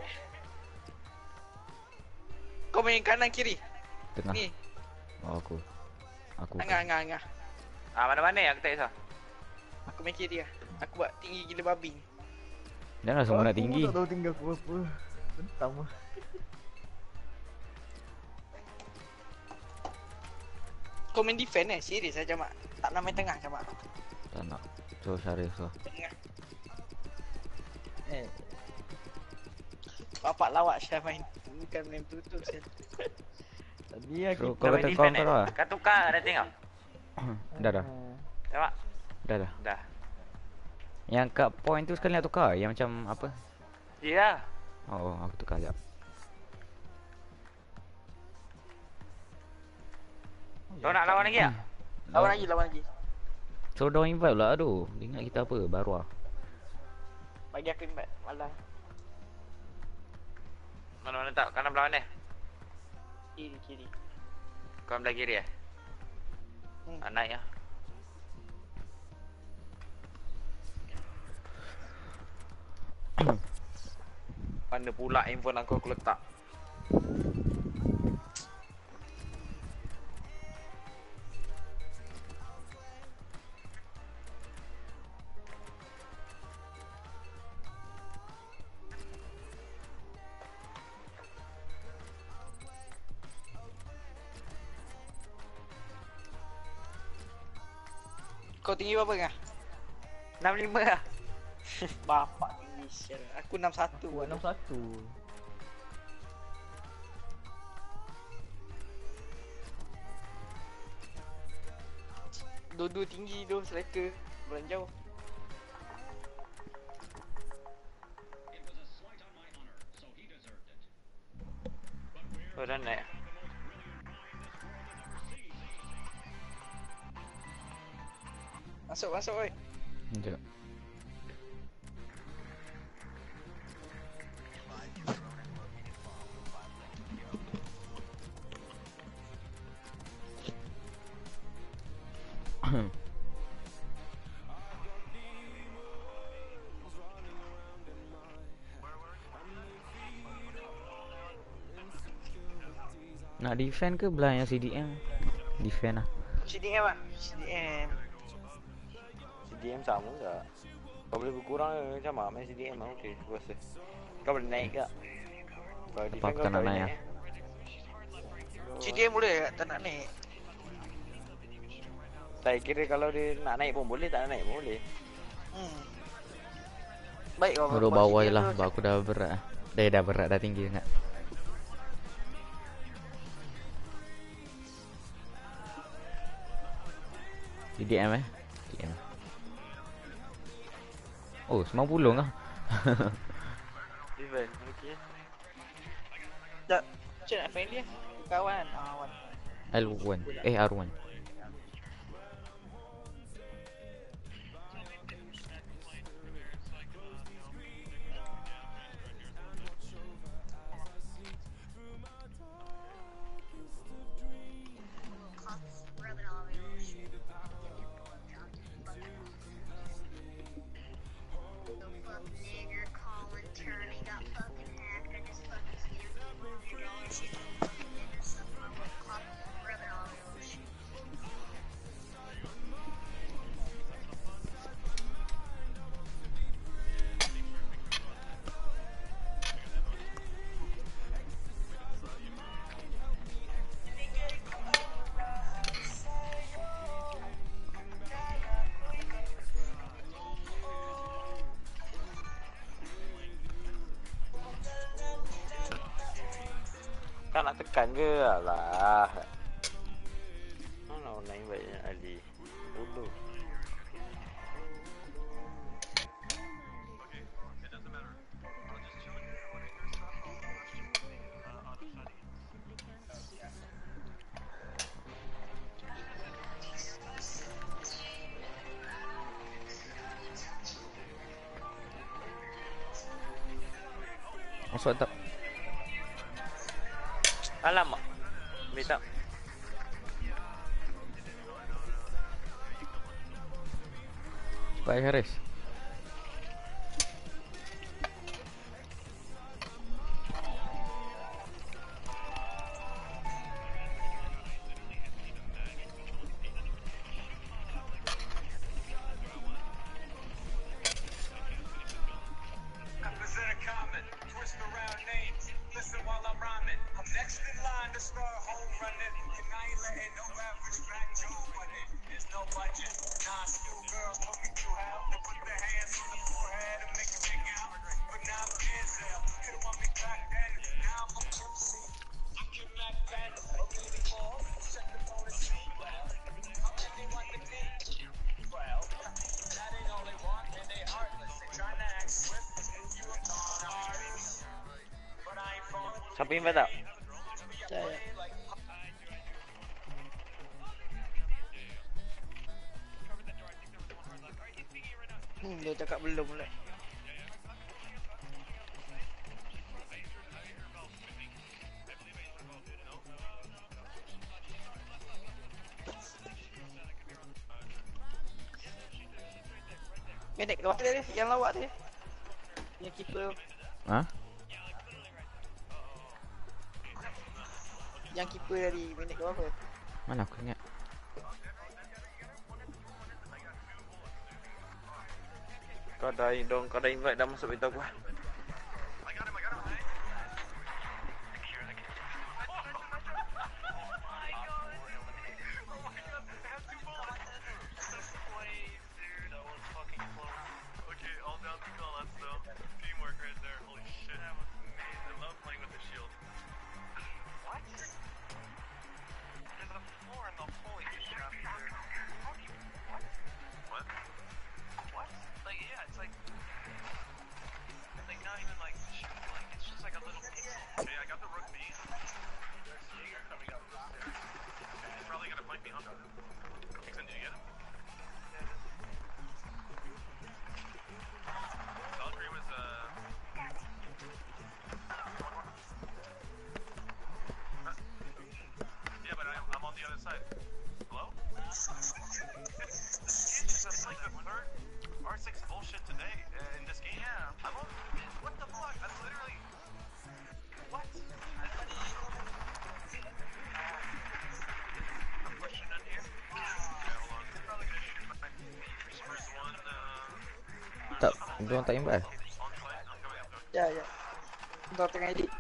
Kau main kanan kiri? Tengah. Ni. Oh aku. Angah. Mana-mana ya aku tak kisah. Aku main kiri lah. Aku buat tinggi gila babi. Janganlah semua nak tinggi. Aku tak tahu tinggi aku berapa. Bentam lah. Kau main defense serius aja mak. Tak nak main tengah macam mak. Tak nak. So Syahri so. Tengah. Bapak lawak Syah main. Bukan main tutup Syah. Tadi lah So kita kau kata kau kau lah. Kau tukar dah tengok. Dah. Tengok. Dah. Dah. Yang kat point tu sekali nak tukar. Yang macam apa? Ya. Oh, aku tukar sekejap. Kau nak lawan lagi tak? Lawan lagi. So dah invite pula tu. Ingat kita apa? Baru lah. Bagi aku invite malam. Mana-mana tak? Kanan belah mana? Kiri. Kau belah kiri ya? Naik ya. Mana pula handphone aku letak? Kau tinggi berapa ngah? 65 lah. Bapak tinggi Syah. Aku 61. buat 61. Dua-dua tinggi tu striker. Bulan jauh. Oh dah naik. Masuk oi. Sekejap. Nak defend ke belah yang CDM? Defend lah. CDM ah. CDM. CDM sama tak? Kau boleh berkurang macam mana main CDM lah, okey aku rasa. Kau boleh naik ke? Kalau Apa defend aku kau tak nak boleh naik lah. CDM boleh tak nak naik? Tak kira kalau dia nak naik pun boleh, tak nak naik pun boleh. Baik kau Duduk buat bawah je CDM lah, tu. sebab aku dah berat lah. Dah berat, dah tinggi sangat. CDM CDM. Oh, 90 lah. Defend, okey. Tak. Macam nak friendly lah. Kawan. Kawan. L1. R1. Kau nak tekan ke? Alah. Mana orang lain banyak Ali. Bodoh. Masuk tak? Alamak. Minta. Baik Haris. Siapa invite tak? Saya. Dia cakap belum pula. Menek kau tadi yang lawak tadi. Yang keeper. Ha? Yang keeper tadi menek kau apa? Mana aku ingat. Kau dah invite dah masuk beritahu aku. Dia orang tak imbas. Ya, ya. Kau tengah edit.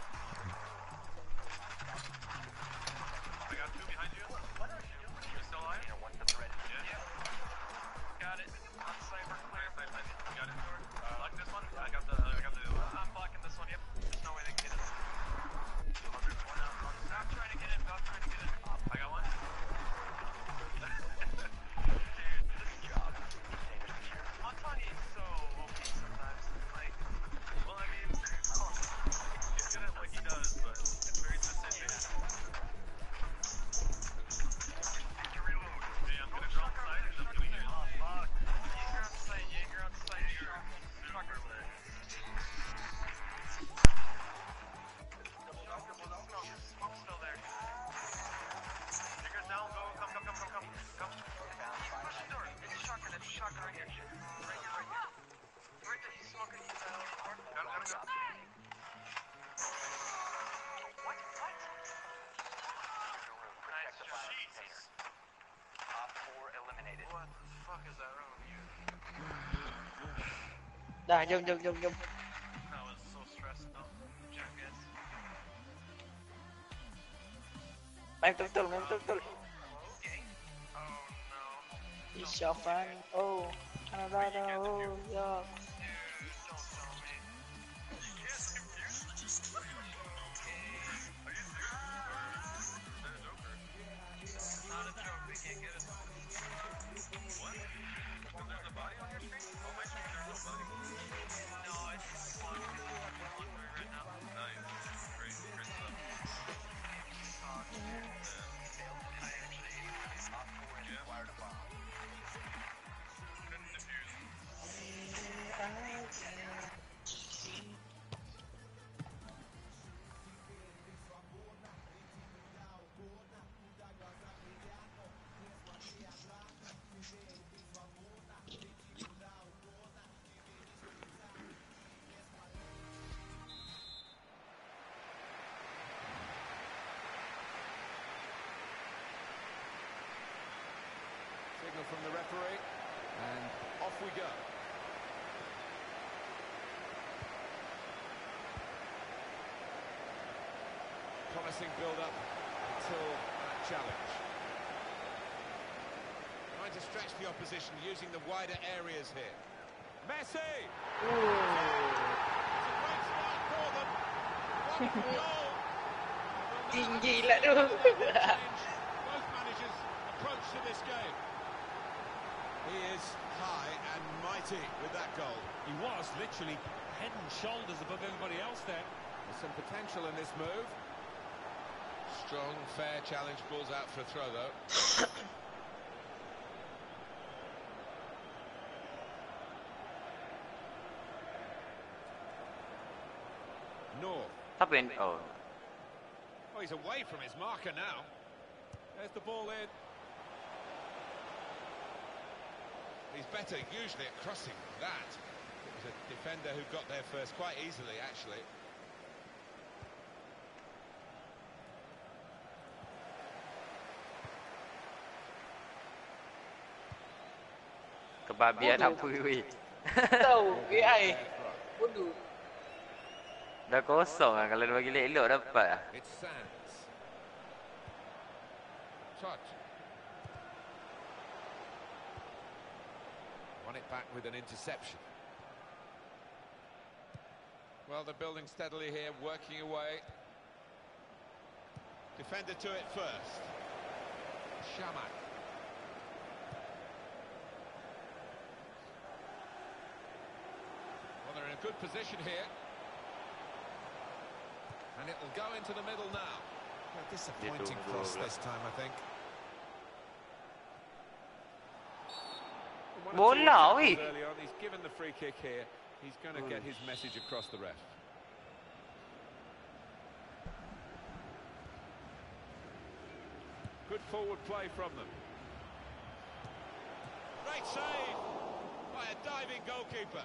Dah, jom. Main betul. It's your fun. Oh, Canada, oh, yeah. Signal from the referee, and off we go. Promising build-up until that challenge. Trying to stretch the opposition using the wider areas here. Messi! It's a great start for them. Wonderful goal. Tinggi lah tu. Both managers' approach to this game. He is high and mighty with that goal. He was literally head and shoulders above everybody else there. There's some potential in this move. Strong, fair challenge, balls out for a throw though. North. Siapa yang... Oh. Oh, he's away from his marker now. There's the ball in. He's better usually at crossing than that. It was a defender who got there first quite easily, actually. Kebabian apa weh. Tahu, AI. Bodoh. Dah kosong lah. Kalau dia bagi elok dapat lah. It's Sands. Touch. Won it back with an interception. Well, they're building steadily here, working away. Defender to it first. Shamak. Well, they're in a good position here. And it'll go into the middle now. A disappointing cross this time, I think. Bola weh. Early on, he's given the free kick here. He's going to get his message across the ref. Good forward play from them. Great save by a diving goalkeeper.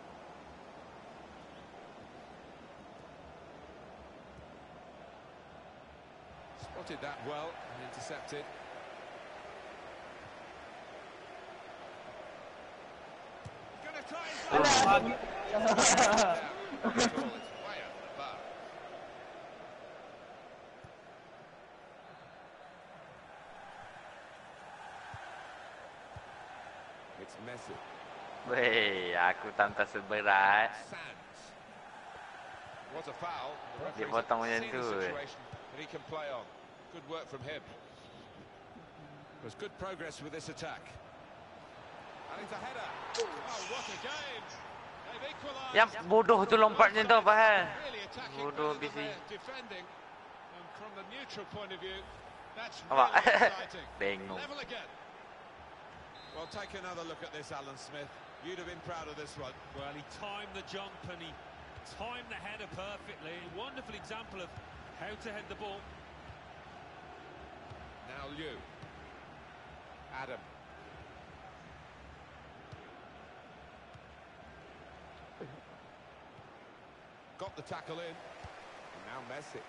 Spotted that well and intercepted. He's going to try and Alah. It's way over the bar. It's Messi. Weh, aku tak seberat. Sands. Was a foul. The Dia referee's potong macam seen tu. the situation that he can play on. Good work from him. There's good progress with this attack. And it's a header. Oh, what a game! They've equalised. Yang bodoh tu lompatnya tu apa hal? Really attacking Bodoh better than busy. they're defending. And from the neutral point of view, that's Awak. really exciting. Bengong. Level again. Well, take another look at this, Alan Smith. You'd have been proud of this one. Well, he timed the jump and he timed the header perfectly. A wonderful example of how to head the ball. Now Liu. Adam. Got the tackle in. And now Messi.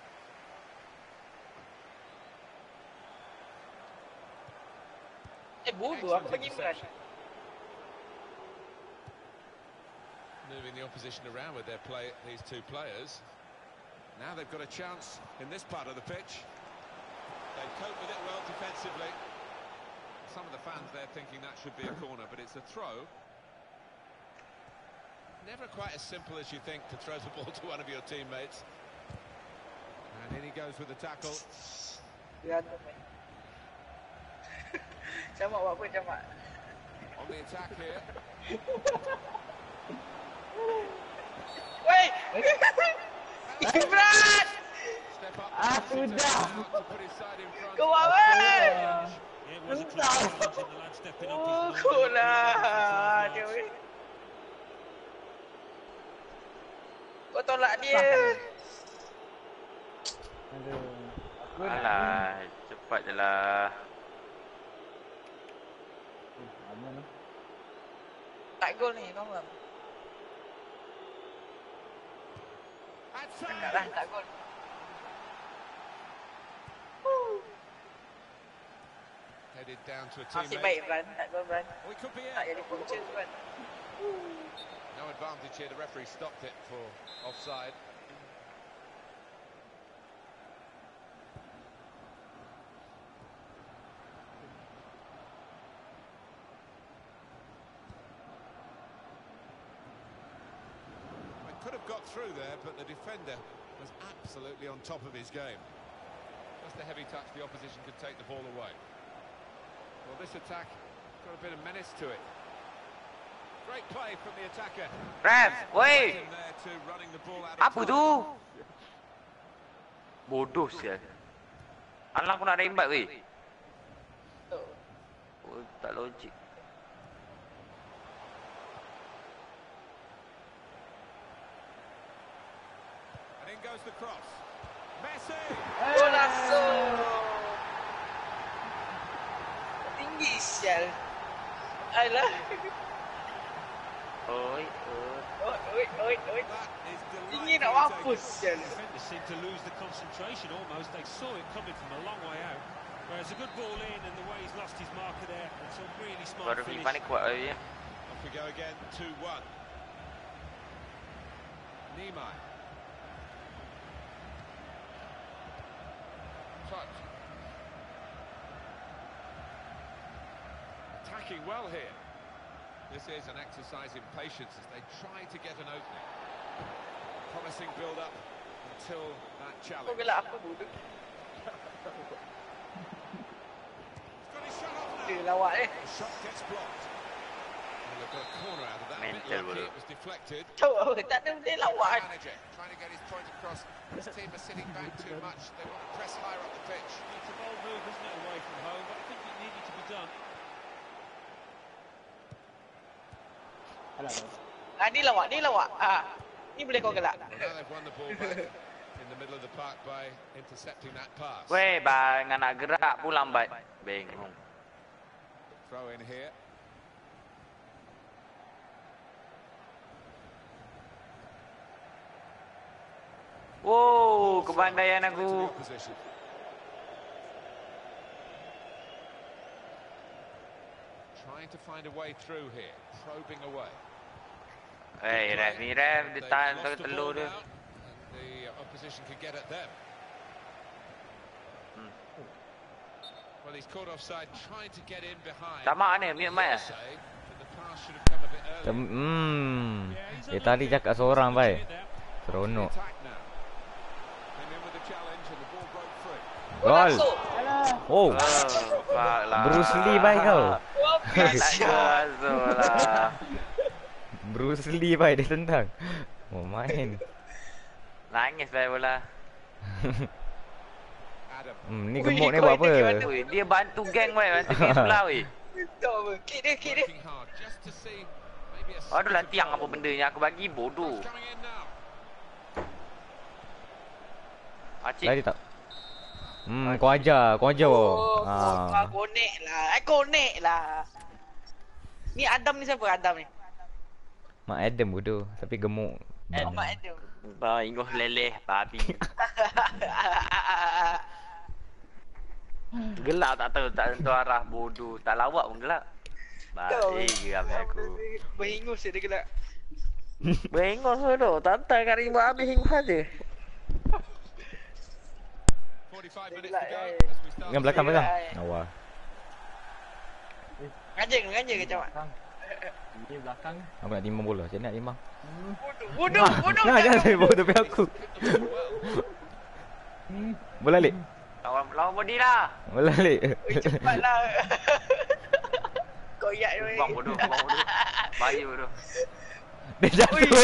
Bodoh aku bagi Imran. Moving the opposition around with these two players. Now they've got a chance in this part of the pitch. They cope with it well defensively. Some of the fans there thinking that should be a corner, but it's a throw. Never quite as simple as you think to throw the ball to one of your teammates. And in he goes with the tackle. Berantem ni. Camak buat apa camak? On the attack here. Woi! Imran! Step up. sudah. To put his side in front. Kau buat apa? Yeah, it was a clear challenge and the lad stepping up. Oh, his kau line. lah. Dia weh. Kau tolak dia. Aduh. Alah, cepat je lah. Aman lah. Tak gol ni, kau faham? Cakap lah, tak gol. Headed down to a Nasib teammate. baik Imran, tak gol Imran. We could be Tak in. jadi punca Imran. No advantage here. The referee stopped it for offside. They could have got through there, but the defender was absolutely on top of his game. Just a heavy touch, the opposition could take the ball away. Well, this attack got a bit of menace to it. Great play from the attacker. Rams, woi. In there to running the ball out of Apa time. tu? Bodoh sial. Alang aku nak rembat weh. Oh, tak logik. And in goes the cross. Messi! Golazo! Tinggi sial. Alah. Oi, oi. Oi. That is Tinggi nak delightfully mampus sial. taken. Defenders seemed to lose the concentration almost. They saw it coming from a long way out. Whereas a good ball in and the way he's lost his marker there, it's a really smart Baru finish. FIFA ni kuat weh. Off we go again, 2-1. Niemeyer. Touch. Attacking well here. This is an exercise in patience as they try to get an opening. Promising build-up until that Kau challenge. gelak apa bodoh? He's got his shot off now. Dia lawak eh. The shot gets blocked. Well, they've got a corner out of that. A bit Mental, lucky bro. it was deflected. Tahu apa? Tak ada dia lawak. Manager trying to get his point across. His team are sitting back too much. They want to press higher up the pitch. It's a bold move, isn't it, away from home, but I think it needed to be done. Alah. Dia lawak. Ni boleh kau gelak. Well, now they've won the ball back in the middle of the park by intercepting that pass. Weh, bang nak gerak pun lambat. Bengong. Throw in here. Wow, kebandaian Into the aku. opposition. Trying to find a way through here, probing away. Ref ni ref dia tahan telur dia. The opposition could get at them. Well, he's caught offside trying to get in behind. Tamak ni, Miat Mai. The pass should have come a bit earlier. Dia tadi cakap seorang baik. Seronok. Gol. Oh. Bruce Lee baik kau. Bruce Lee baik dia tendang. Oh main. Nangis baik bola. Ni gemuk ni buat apa? Dia bantu geng baik, bantu geng sebelah weh. Betul apa? Kik dia. Aduh lah tiang apa benda yang aku bagi bodoh. Acik. Tadi tak. Kau ajar. Oh, konek lah. Ni Adam ni siapa Adam ni? Mak Adam bodoh, tapi gemuk. Mak Adam. Bah, ingoh leleh babi. Gelak tak tahu, tak tentu arah bodoh. Tak lawak pun gelak. Baik geram aku. Berhingus dia gelak. Berhingus bodoh. Tantai kat rimba habis hingus saja. Yang belakang. Awal. Ngajeng ke camat? Di belakang. Aku nak timbang bola. Macam nak timbang? Bodoh. Jangan saya bawa tepi aku. Bola alik. Lawan body lah. Bola alik. Cepatlah. Koyak ni. Buang bodoh. Bayi bodoh. Dia jatuh.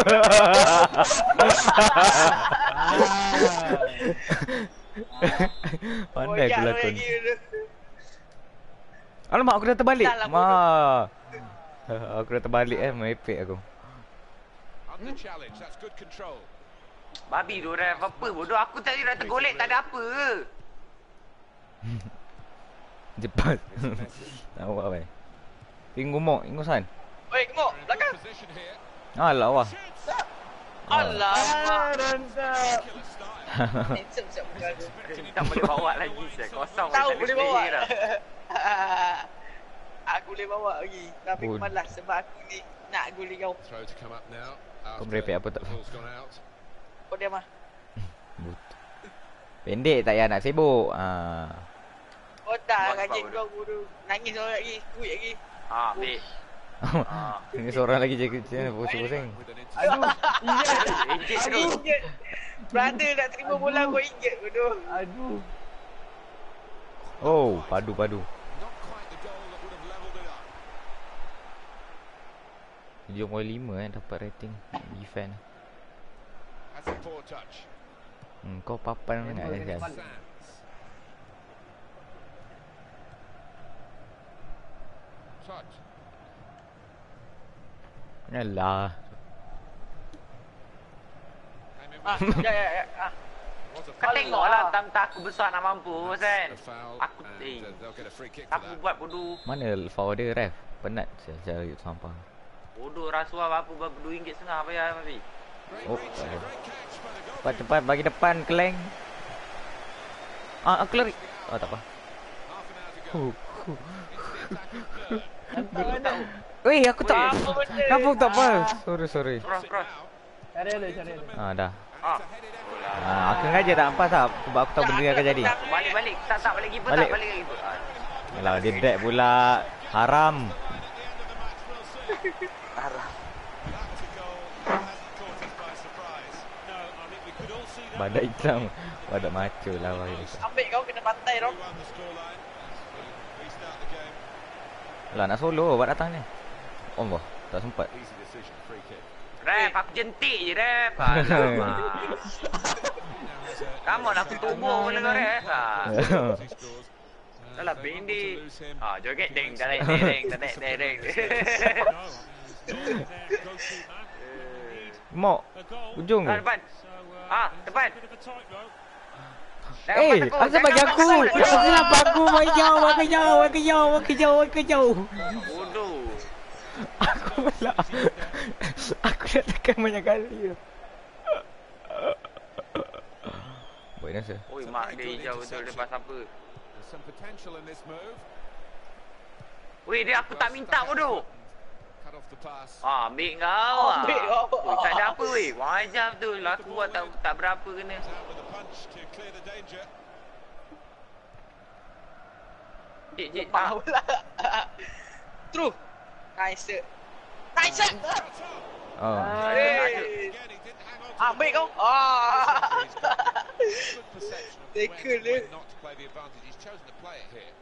Pandai aku lakon. Alamak, aku dah terbalik. Aku dah terbalik merepek aku. Babi tu ref apa bodoh. Aku tadi dah tergolek tak ada apa. Cepat. Tak buat apa. Ingumok, ingusan. Oi, gemuk belakang. Alah wah. Alamak. Siap bukan. Tak boleh bawa lagi saya. Kosong. Tahu boleh bawa. Aku boleh bawa lagi. Tapi aku malas sebab aku ni nak guli kau. Kau merepek apa tak? Kau diam ah. Pendek tak payah nak sibuk. Oh tak, rajin kau guru. Nangis orang lagi, kuit lagi. Ambil. Ini seorang lagi jaga pusing-pusing. Aduh, injet terus. Brother nak terima bola kau injet bodoh. Aduh. Oh, padu. 7.5 dapat rating defend. Kau papan enggak kan? Yalah. Ya. Kau tengoklah tang-tang aku besar nak mampu kan. Aku buat bodoh. Mana foul dia ref? Penat saya cari sampah. Bodoh rasuah apa RM2.5 bayar babi. Oh. Cepat bagi depan Kleng. Keluar. Oh tak apa. Weh, aku tak. Kenapa tak apa? Sorry. Cross. Cari dia. Dah. Aku sengaja tak nampak tak sebab aku tahu benda yang akan jadi. Balik. Tak balik keeper tak balik keeper. Yalah, dia drag pula. Haram. Badak hitam. Badak macho lah. Ambil kau kena pantai dong. Lah nak solo buat datang ni. Allah, tak sempat. Ref, aku jentik je ref. Kamu nak aku tubuh benda kau ref. Dah lah pendek. Joget deng. Mok, ujung tu. Depan. Depan. Asal bagi aku? Kenapa aku main jauh? Bodoh. Aku pula. Aku dah tekan banyak kali. Buat nasa. Oi, mak dia hijau betul lepas apa? Weh, dia aku tak minta bodoh. off the pass. Ambil kau. Ambil kau. Oi, tak ada apa weh. Kurang ajar betul. Aku buat tak berapa kena. Out with a punch to clear the danger. Cik. Mau lah. True. Nice. Nice. Oh. Hey. Again, he didn't hang on to Ambil the kau. ball. He's got good perception of They when could, and when not to play the advantage. He's chosen to play it here.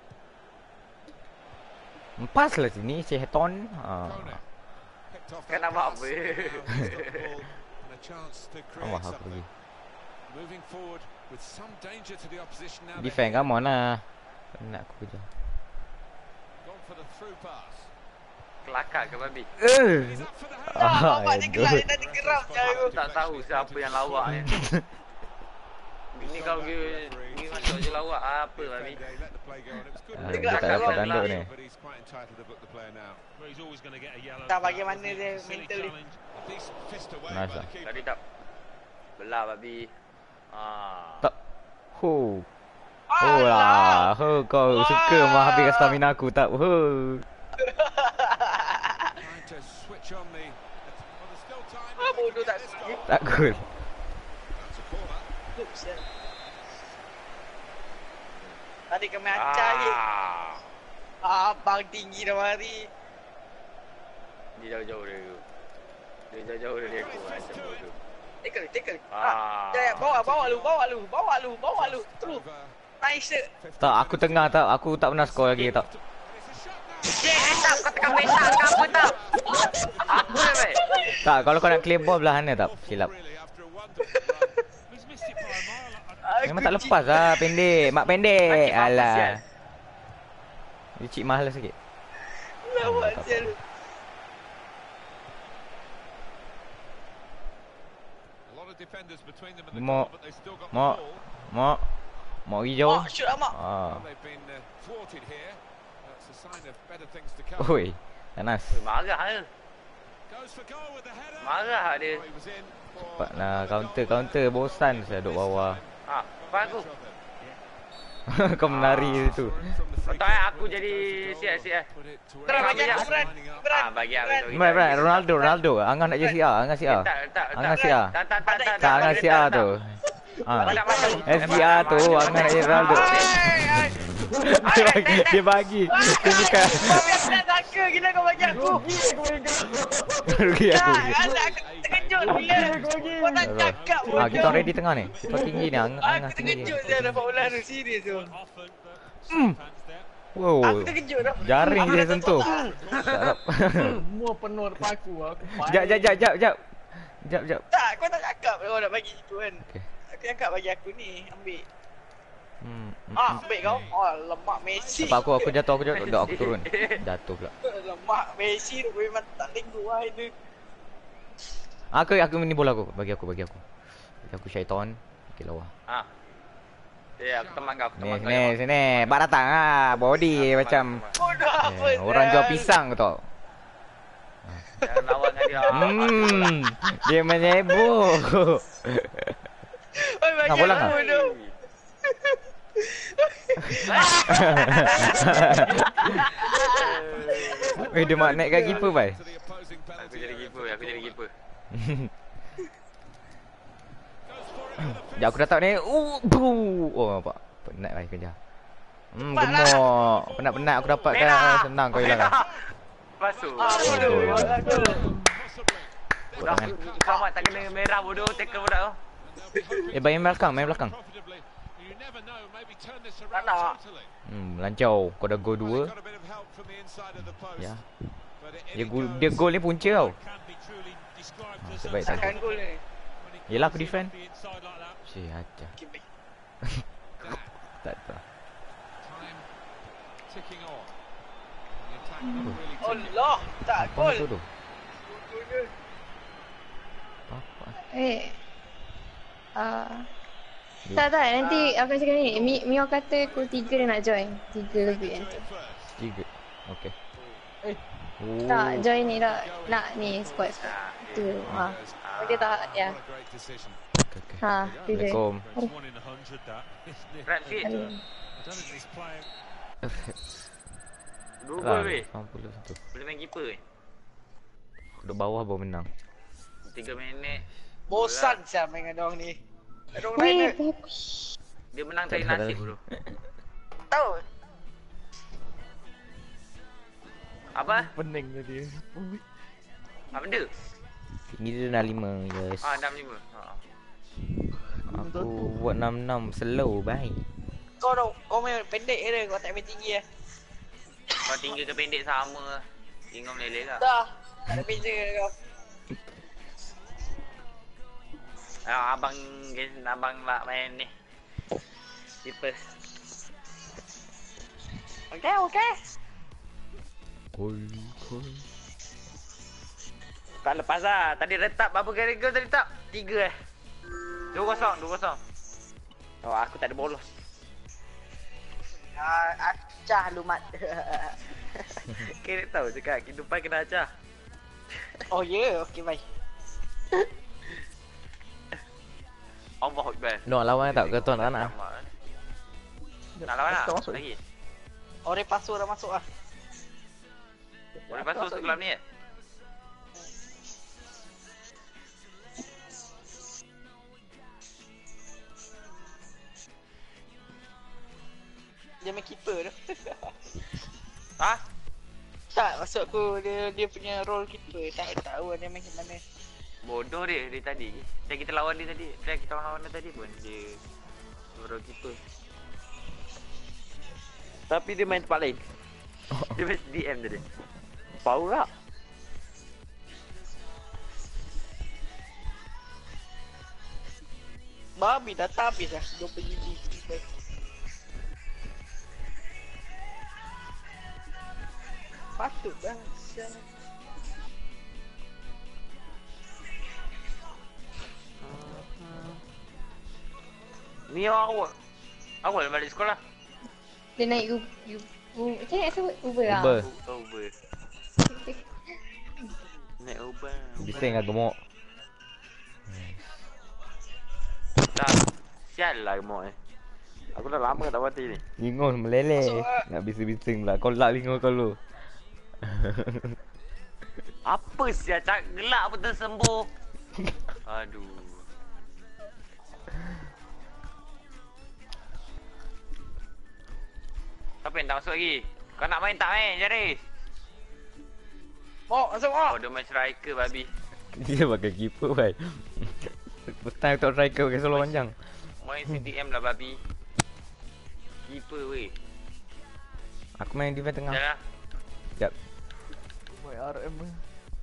Pas lah sini Seton. Kona picked off Kan that nampak pass. apa? Now he's got the ball and a chance to create Allah aku something. pergi. Moving forward with some danger to the opposition now. Defend kan mau lah. Nak aku je. Gone for the through pass. Kelakar ke babi? He's up for the hand. Bapak dia gelak dia tadi geram je aku. Tak tahu siapa yang lawak ni. Ini kau pergi masuk je lawak apa babi? They let the play go on. It was good. Ah, Dia dia tak gelak dapat kau. tanduk ni. But he's quite entitled to book the player now. Well, he's always going to get a yellow. Tak for that, bagaimana wasn't dia it? Silly mentally. challenge. A decent fist away Nice by lah. the keeper. Tadi tak belah babi. Tak. Ho. Oh lah. Ho kau suka mah habiskan stamina aku tak. Ho. Trying to switch on the. Well, there's still time. Ah, bodoh tak This aku. goal. Tak cool. That's a corner. Oops, ya. Tadi kami acah ni. Abang tinggi dah mari. Dia jauh-jauh dari aku. Dia jauh-jauh dari aku macam bodoh. Tackle. Ah. Ya, bawa lu. True. Nice. Tak aku tengah tak. Aku tak pernah score lagi tak. Tak, kau tekan petak ke apa tak? Apa weh? Tak kalau kau nak clear ball belah mana tak. Silap. Really, after a wonderful run. He's missed it by a mile. Memang tak lepas lah pendek. Mak pendek. Sakit apa, sial? Alah. Dia cik mahal sikit. Lawak tak sial. A lot of defenders between them and the Mo. goal, but they still got the Mo. ball. Mak hijau. Oh, shoot amak. Ah. Well, they've been thwarted here. That's a sign of better things to come. Oi. Panas. Marah dia. Goes for goal with the header. Marah dia. Oh, he was in for Cepatlah counter. Bosan saya duduk bawah. Apa aku? Kau menari situ. Kau tahu aku jadi siap-siap. Put it to Terang bagi aku Bran. Bagi aku. Bran, Ronaldo. Angah nak jadi CR, Angah CR. Angah CR. Tak Angah CR tu. SDR tu Angah nak jadi Ronaldo. Dia bagi. Dia bukan. Kau biar nak sangka gila kau bagi aku. Rugi aku. Alah, aku terkejut gila. Kau tak cakap pun. Kita ready tengah ni. Kita tinggi ni Angah Aku tinggi. terkejut je ada faulan tu. Serius tu. Often, but some fans there. Wow. Aku terkejut dah. Jaring Aku dia dah sentuh. tak. Semua penuh depan aku. Jap. Tak, kau tak cakap kau nak bagi itu kan. Okey. Aku cakap bagi aku ni. Ambil. Ambil kau. Oh, lemak Messi. Sebab aku jatuh, aku turun. Jatuh pula. Lemak Messi tu memang tak lenggu lah ini. Aku ni bola aku. Bagi aku. Bagi aku syaitan. Okey lawa. Ya, aku teman kau. Sini. Bak datang ah. Body macam Bodoh apa orang jual pisang tu tau. Jangan lawan dengan dia. Dia menyebut. Oi, bagi Nak bola aku tak? bodoh. Dia mak naik kat keeper bai. to the opposing Aku penalty jadi area. keeper. Goes for it with a Sekejap aku datang ni. Oh nampak. Penat bai kerja. Gemuk. Penat aku dapatkan senang kau hilang. Masuk. Bodoh. Aku. possibly. Kamat tak kena merah bodoh. Tackle budak kau. Main belakang. Profitably. You never know, maybe turn this Tak around nak. totally. Lancau. Kau dah gol Well, 2. he's got a bit of help from the inside of the post. Ya. But in it goes. Dia gol ni punca tau. Can be truly described as Sebaik tak. Takkan gol ni. when it Yelah, aku comes defend. off the inside like that. Cik aja. Okay, baik. Tak tahu. Time ticking on. The attack not really ticking. Allah, tak Apa gol. tu tu? Gol je. Apa? Tak nanti apa cakap ni Mio kata pukul 3 dia nak join 3 lebih nanti. 3. Okey. Tak join ni tak nak ni squad tu dia tak ya. What a great decision. Okey. Ha dia. Assalamualaikum. It's 1 in 100 that, isn't it? Right fit. I don't think this player. Dua gol weh. 81. Boleh main keeper weh. Duduk bawah baru menang. 3 minit. Bosan saya main dengan dorang ni. Dorang Weh, lain Dia menang dari nasib bro. tahu. Apa? Pening ke dia. Apa benda? Tinggi dia dah 5. Yes. 65. Aku buat 66 slow bye. Kau main pendek je, kau tak main tinggi lah. Kau tinggi ke pendek sama. Tinggal meleleh lah. Dah, tak ada beza kau. Abang nak main ni. Keeper. Okey. Koi. Tak lepas lah. Tadi retap berapa kali gol tadi tak? 3 2-0. Oh, aku tak ada bolos. Acah lumat. Kira tahu cakap kehidupan kena acah. Oh ya, okey bye. Allah Akbar. Nak lawan tak ke tuan tak nak? Nak lawan tak? Masuk. Lagi. Orang pasur dah masuk lah. Boleh masuk sekolah ni. Dia main keeper tu. Ha? Tak, maksud aku dia punya role keeper. Tak tahu dia main macam mana. Bodoh dia tadi. Tadi kita lawan dia tadi. Tadi kita lawan dia tadi pun dia bodoh keeper. Tapi dia main tempat lain. Dia main DM tadi. Power up. Babi dah tak habis lah 20 GB. Patut dah. Ni awal. Awal balik sekolah. Dia naik macam nak sebut Uber lah. Uber. Uber. Naik Uber. Bising lah gemuk. Dah. Sial lah gemuk Aku dah lama tak mati ni. Lingus meleleh. Masuk lah. Nak bising-bising pula. Kau lak lingus kau lu. Apa sial cak gelak pun tersembuh. Aduh. Siapa yang tak masuk lagi? Kau nak main tak main Jaris? Masuk. Oh dia main striker babi. Dia pakai keeper bai. Petang tak striker pakai solo panjang. Main CDM lah babi. Keeper weh. Aku main defense tengah. Jalan. Sekejap. Buat RM ke?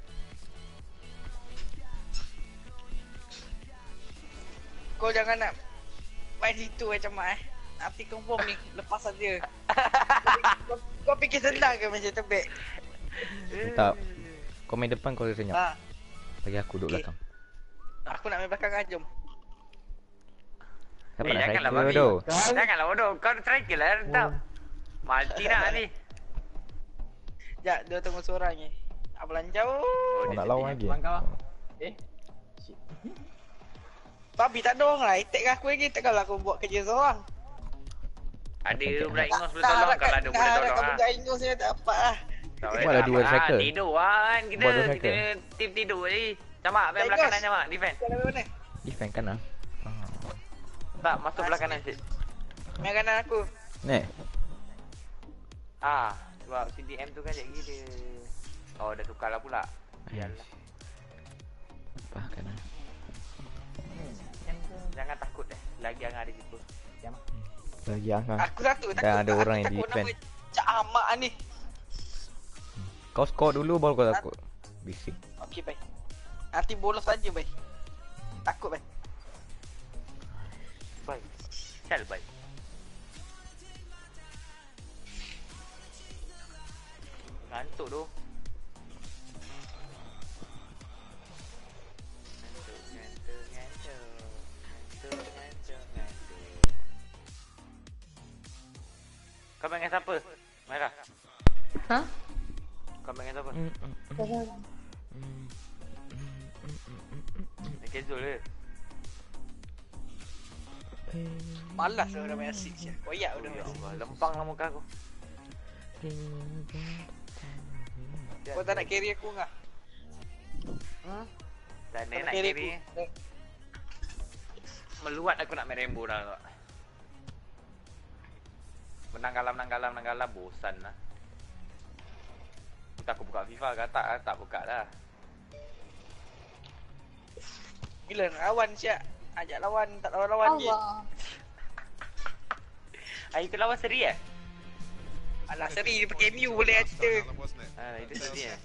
Kau jangan nak main situ macam mak Nanti confirm ni lepas saja. Kau fikir senang ke macam tebek? Tak. Kau main depan kau senyap. Ha. Bagi aku duduk Okey. belakang. Aku nak main belakang kan jom. Siapa Eh, nak janganlah striker babi. tu? Janganlah bodoh. Kau striker lah tau. Malti nak ni. Sekejap, dia tunggu seorang ni. Apalan jauh. Kau nak lawan lagi? Langkah. Babi tak ada orang lah. Attack aku lagi. Takkanlah aku buat kerja seorang. Ada budak ingus boleh tolong kalau ada boleh tolong Kau lah. budak ingus ni tak dapat lah. Tak Buat boleh lah tak dua apa lah. striker. Tidur kan kita. Buat dua Kita striker. tim tidur je. Camak main Tak belah ingus. kanan camak. Defend. Kau nak main mana? Defense kanan. Tak masuk belah kanan sikit. Main kanan aku. Nek. Sebab CDM tu kan lagi dia. Oh dah tukar lah pula. Biarlah. Apa kanan? Jangan takut lagi Angah ada situ. Bagi Angah. Aku satu takut. Dan ada Aku orang yang takut defend. nama Cak Ahmad ni. Kau score dulu baru kau takut. Bising. Okey baik. Nanti bolos saja baik. Takut baik. Baik. Sel baik. Ngantuk tu. Kau main dengan siapa? Merah. Ha? Kau main dengan siapa? Tak tahu. Main casual je. Malas lah dah main asyik je. Koyak dah. Ya Allah, lempang lah muka aku. Kau tak nak carry aku ngah? Dan nak kiri. Meluat aku nak main rainbow dah tu. Menang kalah bosan lah. Kita aku buka FIFA ke tak buka dah. Gila nak lawan siap. Ajak lawan, tak lawan-lawan je. Allah. Itu lawan seri eh? Alah seri pakai MU boleh lah cerita. Itu seri eh.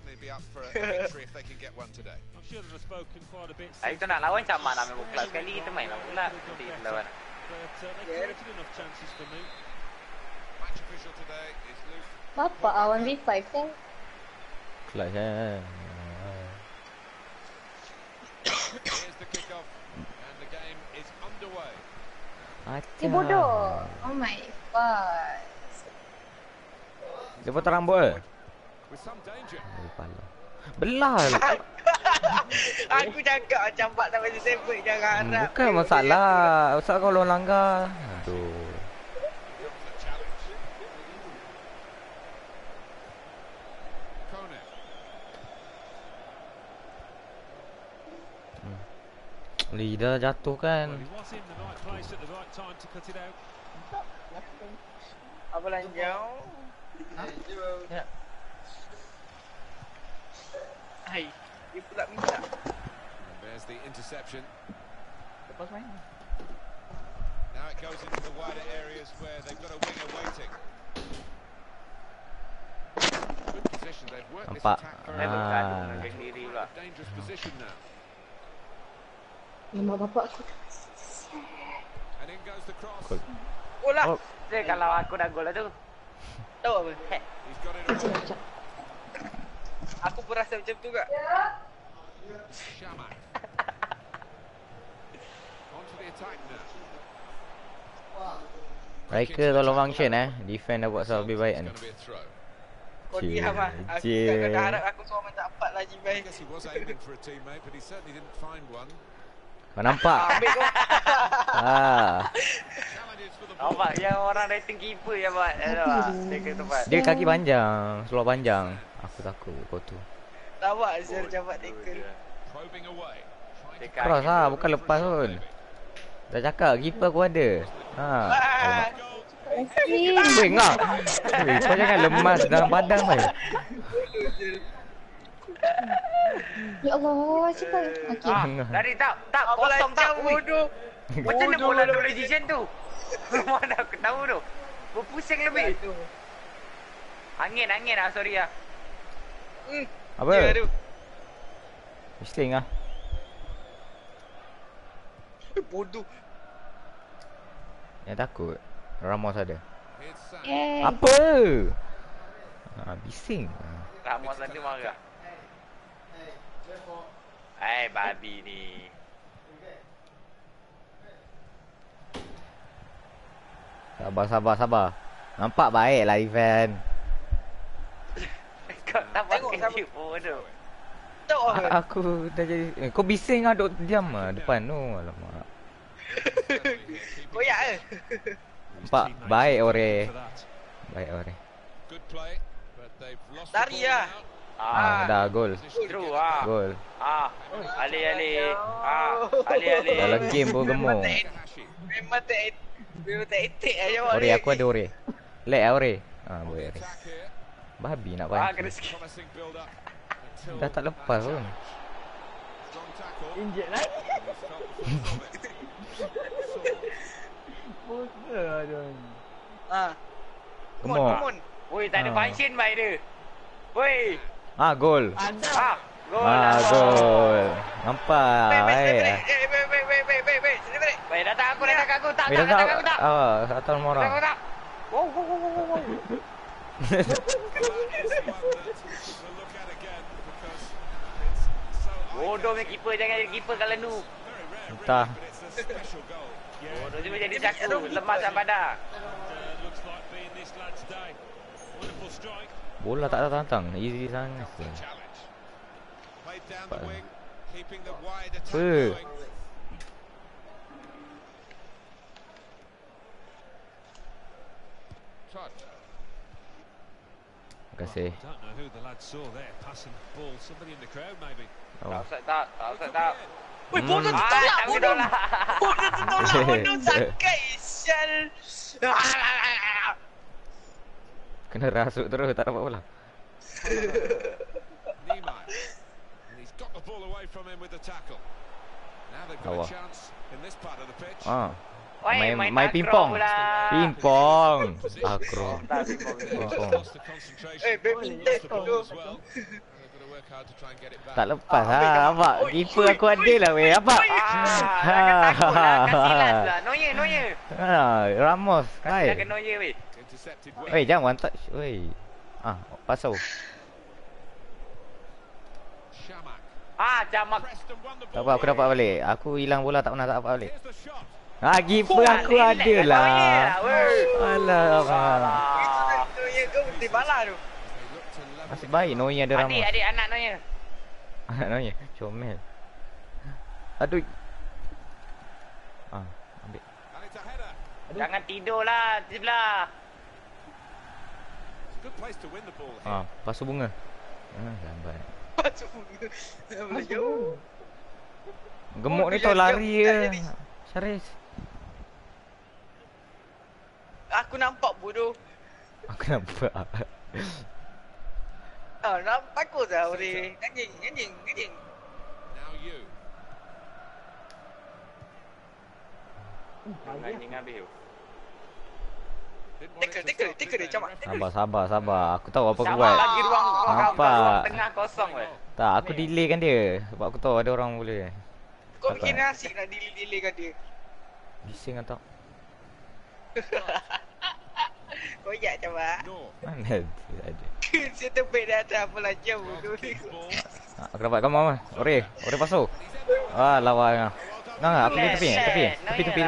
I'm sure they've spoken quite a bit. Itu nak lawan sama nak main bola sekali kita main lah pula. Nanti lawan. But they created enough chances for me. Match official today is Luke. Bapak awan V5 kan? Clutch eh. Here's the kick-off and the game is underway. Si bodoh. Oh my god. Dia potong rambut. With some danger. Belah. Aku cakap macam Pak tak bagi sebut jangan harap. Bukan masalah. Masalah kalau langgar. Aduh. Leader jatuh kan. Well, he was in the right place at the right time to cut it out. Apa lanjau? Ya. Hai, dia pula minta. And there's the interception. Lepas main. Now it goes into the wider areas where they've got a winger waiting. Good position, they've worked this Nampak. attack very well. Nak sendiri pula. Dangerous position now. Nama bapak aku. And in goes the cross. Cool. Bola. Oh. Dia kalau aku dah gol lah tu. Tahu apa? He's got it Macam away. macam. Aku pun rasa macam tu kak. Shamak. On to the attack now. Riker tolong function Defend dah buat lebih baik It's kan. going to be a throw. Kau diam lah. Aku Cik. dah harap aku suruh minta 4 lah I Jibai. guess he was aiming for a teammate, but he certainly didn't find one. Kau nampak? Ambil kau. Challenges for the ball. Nampak yang orang rating keeper yang buat. Dia ke tempat. Dia kaki panjang, seluar panjang. Aku takut kau tu. Lawak Azhar jabat tackle. Probing away. Trying to Cross lah, bukan lepas pun. Dah cakap, keeper aku ada. Ah. Weh, ngak. Weh, kau jangan lemas dalam badan weh. Ya Allah, cepat. Okey. Lari tak Apa kosong tak. lanjau bodoh. Macam mana Bodoh bola lah double ni. decision tu? Mana aku tahu tu. Berpusing lebih. Angin lah, sorry lah. Apa? Ya tu. Misling lah. Bodoh. Yang takut. Ramos ada. Here's Sam. Apa? Bising. Ramos nanti marah. Babi ni. Sabar. Nampak baik lah event. Kau tak Tengok pakai sama- chip pun tu. Tahu apa? Aku dah jadi kau bising lah duk diam lah depan tu. Alamak. Koyak ke? Nampak baik ore. Baik ore. Good play, but they've lost the Lari ball lah. now. Dah gol. True ah. Gol. Ali. Ali. Dalam game pun gemuk. Takahashi. Memang tak etik aja awak Ore ni. aku ada ore. Lag lah ore. Boleh ore. Attack here. Babi nak Kena pancing. sikit. Promising build up until Dah tak lepas pun. strong tackle. Injet lagi. He's felt the force of it. Bodoh aduh. Come on, Gemuk. come on. Woi, tak ada function baik dia. Woi. Gol. Ada. Gol lah. Gol. Nampak. Baik, Baik. baik. Sini balik. Baik, datang aku. Tak. Datang Datang aku tak. Satu orang. Datang aku tak. Wow. That is one that we'll look at again because it's so Bodoh punya keeper, jangan jadi keeper kalau nu. very rare, Entah. but it's a special goal. Bodoh dia jadi caku, lemas dan badan. Looks like being this lad's day. Wonderful strike. Bola tak datang. Easy sangat. Challenge. Played down the wing, keeping the wide attack Apa? going. Todd. Terima kasih. I don't know who the lad saw there passing the ball. Somebody in the crowd maybe. Tak Oh. usah tak. Tak usah tak. Weh, bodoh tu tolak tak bodoh. lah. Bodoh tu tolak bodoh sangat Isyal. Kena rasuk terus tak dapat bola. Niemeyer. And he's got the ball away from him with the tackle. Now they've got a Awak. chance in this part of the pitch. Ah. Oi, Main takraw pingpong. pula. Pingpong. Akro. Tak pingpong. Pingpong. Lost the concentration. badminton Lost the ball bodoh. as well. They've got to work hard to try and get it back. Tak lepas lah. Abang. Keeper aku ada lah weh. Abang. Jangan takut lah. Kasih last lah. Neuer. Ramos. Kasih lah Hai. ke Neuer weh. Intercepted well. Weh, jangan one touch. Weh. Pasau. Shamak. Camak. Preston won the Tak ball. apa, aku dapat balik. Aku hilang bola tak pernah tak dapat balik. Here's the shot. Keeper aku ada lah. Alah. Itu yang kau mesti balas tu. They look to level. Nasib baik Noi ada Ramos. Adik anak Neuer. Anak Noi. Comel. Aduh. Ambil. And it's a header. Jangan tidur lah di sebelah. It's a good place to win the ball here. Pasu bunga. Lambat. Macam bunga. Boleh jauh. Gemuk ni tau lari je. Syaris. Aku nampak bodoh. Aku nampak. Nampak bagus lah boleh. Anjing. Now you. Anjing habis tu. Didn't want it to Tackle stop, did dia they? camak. Sabar. Aku tahu apa aku Sama buat. lagi ruang Nampak. ruang tengah kosong weh. Tak, aku delay kan dia. Sebab aku tahu ada orang boleh. Kau bikin nasi nak delay kan dia. Bising atau? Koyak camak. No. Mana ada. Saya tebik dah atas apa lah jauh bodoh ni. Ball. Aku dapat kamu apa? Ore pasau. Lawa. Nah, aku di tepi.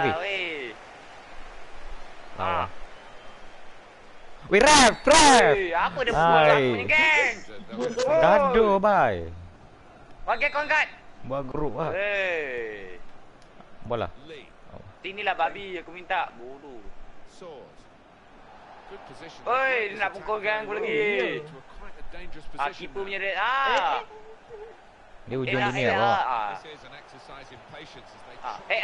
Lawa. Weh, rap. Apa dia buat Hai. aku ni geng? Gaduh, bye. Bagi kongat. Buat grup lah. Bola. Lee. Sinilah babi aku minta. Bodoh. Sword. Good position. Oi, dia nak pukul gang aku lagi. To a quite a dangerous position. Keeper punya now. dia. Dia ujung dunia apa? This is an exercise in patience as they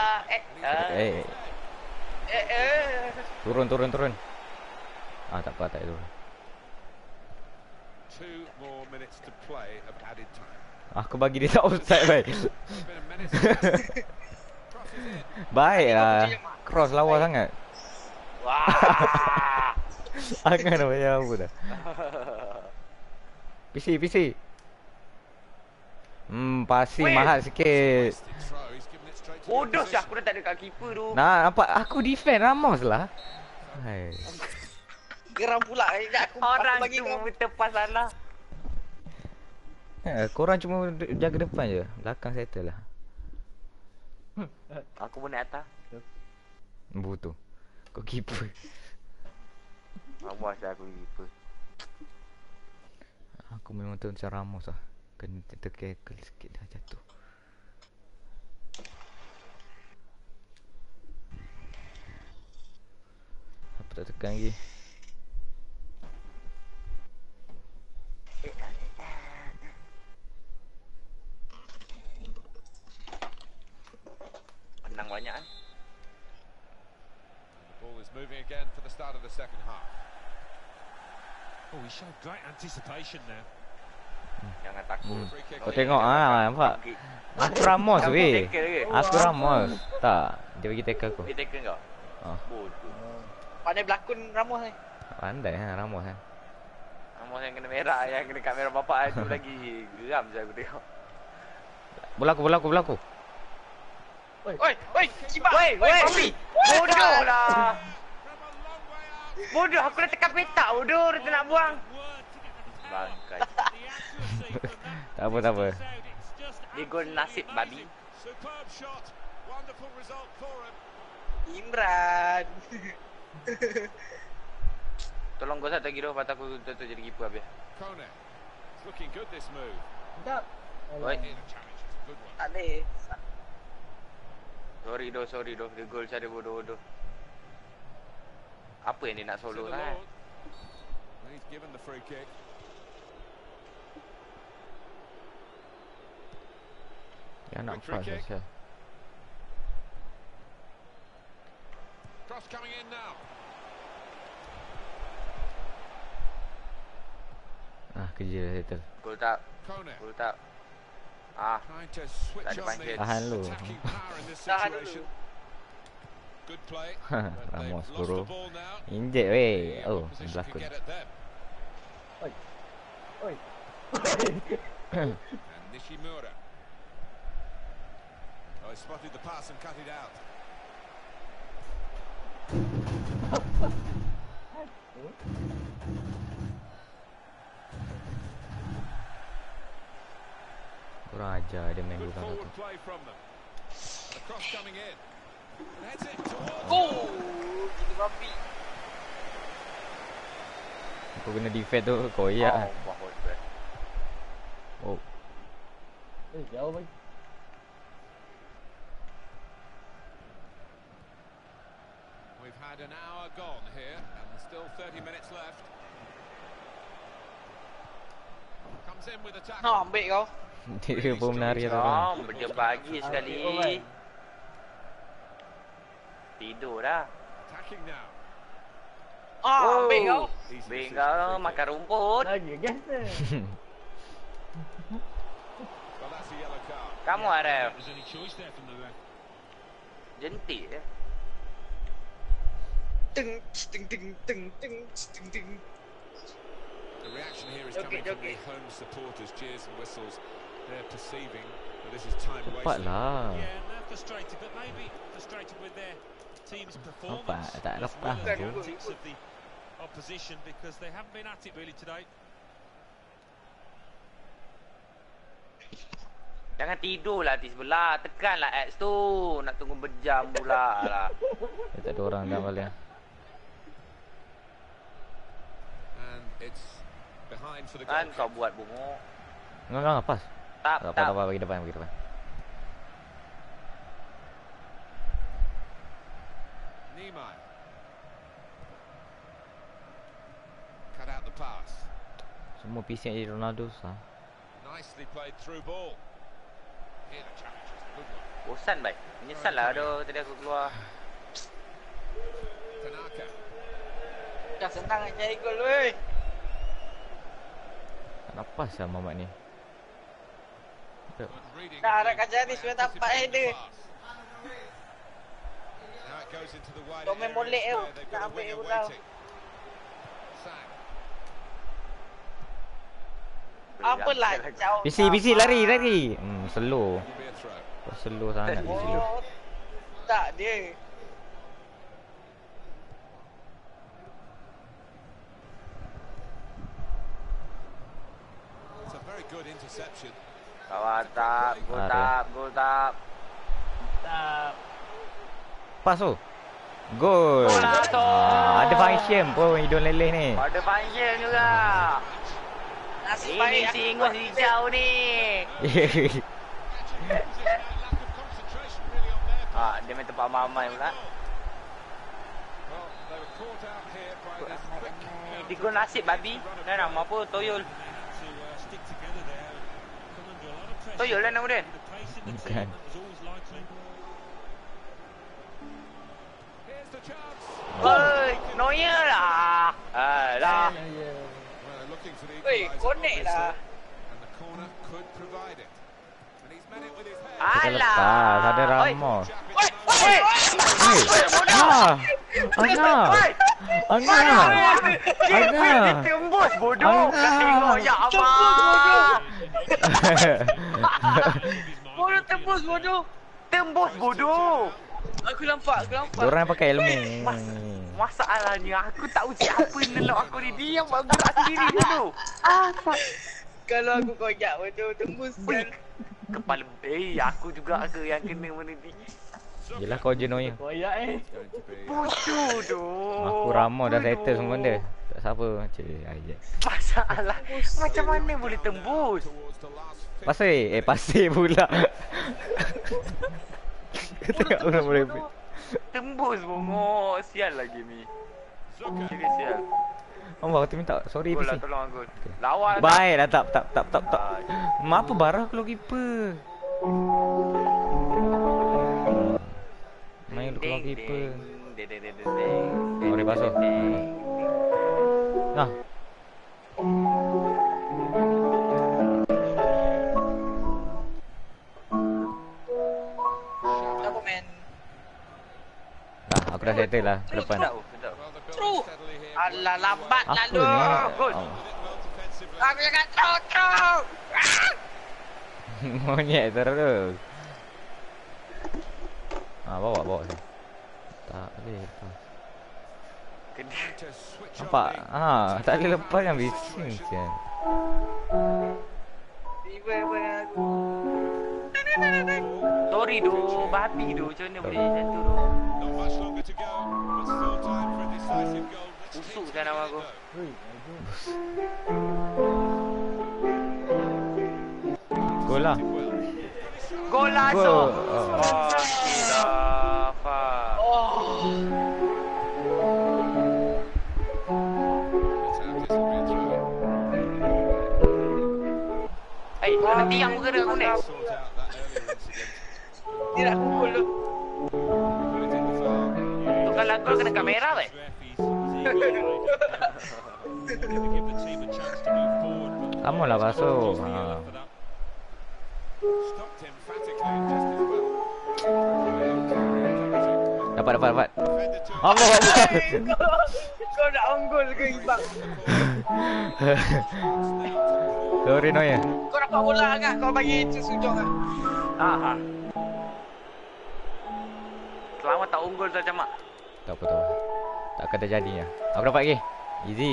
Turun. Tak apa, tak turun. 2 more minutes to play of added time. Aku bagi dia tak offside, baik. It's been a menace. Crosses in. Baik lah. Cross lawa sangat. Wah. Angan macam apa dah. PC. Pasi Weh. mahal sikit. Throw. He's given it straight to the Bodoh opposition. aku dah tak ada kat keeper tu. Nampak aku defend Ramos lah. Hai. Geram pula. Orang bagi tu kau. terpas salah. Korang cuma jaga depan je. Belakang settle lah. Aku pun naik atas. Butuh. Kau keeper. Awas lah aku keeper. Aku memang tahu macam Ramos lah. Kena terkekel sikit dah jatuh. Apa tak tekan lagi? Menang banyak kan. The ball is moving again for the start of the second half. Oh, he showed great anticipation there. Jangan takut. Free kick. Kau tengok nampak? Aku Ramos Kamu weh. tackle ke? Aku Ramos. Tak, dia bagi tackle aku. Dia tackle kau? Ah. Bodoh. Pandai berlakon Ramos ni. Pandai Ramos Ramos yang kena merah, yang kena kat merah bapak tu lagi geram je aku tengok. Bola aku. Oi, kibar. Woi, Papi. bodoh lah. Bodoh, aku dah tekan petak bodoh, dia tak nak buang. Bangkai. Tak apa. Dia gol nasib babi. Superb shot. Wonderful result for him. Imran. Tolong gol satu lagi doh, patah aku tu jadi keeper habis. Kone. It's looking good this move. Tak. Oi. In a challenge. It's a good one. Tak boleh. Sorry doh, dia gol cara bodoh-bodoh. Apa yang dia nak To solo the kan? Lord. He's given the free kick. Dia nak pas Syah. Cross coming in now. Kerja dah settle. Gol tak? Kone Gol tak? trying to switch Tak ada on the Tahan lu. attacking power in this Tahan situation. Good play. Ramos They've bro. lost the ball now. Injek weh. The Oh, opposition can belakang. get at them. Oi. Oi. And Nishimura. Oh, he spotted the pass and cut it out. Kurang ajar dia main Good dulu tu. forward play from them. The cross coming in. Heads it towards. Oh, gini babi. Kau kena defend tu koyak. Oh. Jauh bagi. We've had an hour gone here, and there's still 30 minutes left. Comes in with a tackle. Ha, ambil kau. Dia pun menari tu orang. Dia bagi sekali. Tidur dah. Attacking now. Ambil kau. Beng kau makan rumput. Lagi gas ni. Well, that's a yellow card. Kamu Arif. There's any choice there from the ref. Jentik je. Teng, teng, teng, teng, teng, teng, teng. The reaction here is Okay, coming from okay. the home supporters, cheers and whistles. They're perceiving that this is time Cepat wasted. lah. Yeah, and they're frustrated, but maybe frustrated with their team's performance tak as lepas well as the tu. antics of the opposition, because they haven't been at it really today. Jangan tidur lah di sebelah. Tekanlah X tu. Nak tunggu berjam pula lah. Dia tak ada orang dah balik. And it's behind for the Kan goal. kau buat bunguk. Enggak pas. Tak, Tak tak. apa bagi depan bagi depan. Niemeyer. Cut out the pass. Semua pisik jadi Ronaldo sah. Nicely played through ball. Here the challenge is a good one. Bosan baik. Menyesal lah aduh tadi aku keluar. Tanaka. Dah senang nak cari gol weh. Tak lepas lah Mamat ni. Good reading Dah of harap the kat Janis memang dapat header. pass. Now it goes into the wide Kau main areas molek tu. where they've Nak got a ambil winger bola. waiting. Sang. Apalah jauh. Bisi lari. Slow. Will be a throw. Kau slow sangat bisi lu. Oh, tak dia. It's a very good interception. Kawan tak. Gol Ada. tak. Gol tak. Tak. Pas tu. Gol. Gol lah tu. Ada function pun hidung leleh ni. Ada function juga. Nasib Ini baik si ingus hijau ni. Lack of concentration really on their part. Dia main tempat mamai pula. Well, they were caught out here by this quick Di gol nasib babi. Dah nama apa? Toyol. To stick together there and come under a lot of pressure. Toyol lah nama dia. The pace in the Bukan. team, that was always likely. Here's the chance. Oi, Neuer lah. Alah. Ya, ya. Well, they're looking for the Weh, equaliser, connect lah. obviously, and the corner could provide it. And he's met it with his head. Tak Alah. lepas. Ada Oi. Ramos. Chap in Oi, the oi, oi. Dia tembus bodoh. Kau tengok ya Allah. Bodoh tembus bodoh. Tembus bodoh. Aku nampak. Diorang pakai ilmu. Masalahnya aku tak uji apa nelok aku ni. Dia yang bergerak sendiri dulu. Kalau aku koyak bodoh tembus kan. Kepala aku juga ke yang kena benda ni. Yelah kau je Neuer. Koyak Going to be Bodoh doh. Aku Ramos dah settle semua benda. Tak siapa. Cik ayat. Masalah. Macam mana boleh tembus? towards the last 50. Pasir pula. Kau tengok orang boleh. Tembus bongok. Sial lagi ni. Zucker. Serius sial. Allah tu minta. Sorry Gol PC. lah, tolong gol. Lawa lah. Baik dah, tak. Apa barah keluar keeper? Main keluar keeper. Sorry basuh. Nah. Apa men? Dah, aku dah settle lah ke depan. True. Alah lambat Apa lalu. ni? Gol. Aku cakap true. Monyet terus. Bawa sini. Tak boleh lepas. Nampak? Tak boleh lepas yang bising sian. Tiba pun aku. Sorry doh, babi doh. Macam mana boleh macam tu doh? Not much longer to go, but still time for a decisive goal. Busuk kan nama aku. Gol lah. Gol lah Gol. so. Oh. Kena tiang muka dia aku ni. Tidak kumpul tu. Tu kalau gol kena kamera weh. Kamu lah basuh. Dapat. Allah. Kau nak unggul ke Ibang? Sorry Noya. Kau dapat bola kan? Kau bagi sujung kan? Selamat tak unggul tu Jamak. Tak apa. Tak akan terjadinya. Aku dapat lagi. Easy.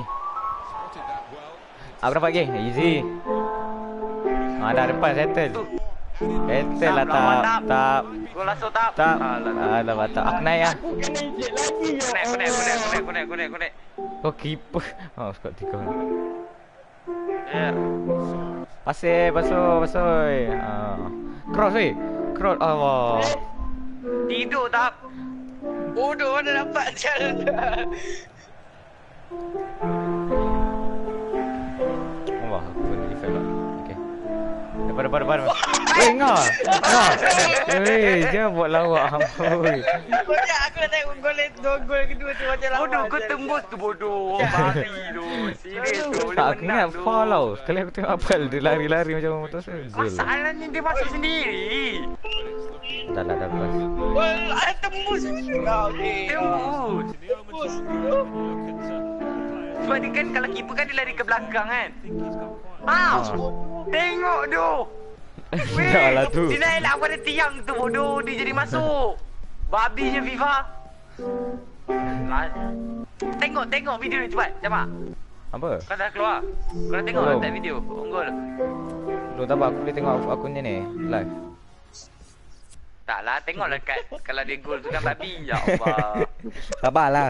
Aku dapat lagi. Easy. Dah depan settle. Settle lah tak. Gol langsung tak. Alah batak. Aku naik lah. Aku kena ejek lagi yo. Connect. Kau keeper. Skot 3. Ya. Pasir, basuh. Cross weh. Cross. Allah. Tidur tak? Bodoh mana dapat jalan. Allah, aku kena defend lah. Okay. Depan. Ngah. Jangan buat lawak amboi. Kocak aku dah tengok gol kedua tu macam lama. Bodoh kau tembus tu bodoh. Mati tu. Serius tu. Tak, aku ingat foul tau. Sekali aku tengok Apel, dia lari-lari macam motor saya. Gol. Masalahnya dia masuk sendiri. Dah lepas. Gol tembus. Okey. Tembus. Sebab dia kan kalau keeper kan dia lari ke belakang kan. Tengok tu. Dah lah tu. Dia naik lah pada tiang tu bodoh. Dia jadi masuk. Babi je FIFA. Tengok video ni cepat. Cepat. Apa? Kau dah keluar. Kau dah tengok tak video? Unggul. Belum tak apa, aku boleh tengok akunnya ni live. Taklah, tengoklah kat kalau dia gol tu kan babi. Ya Allah. Sabarlah.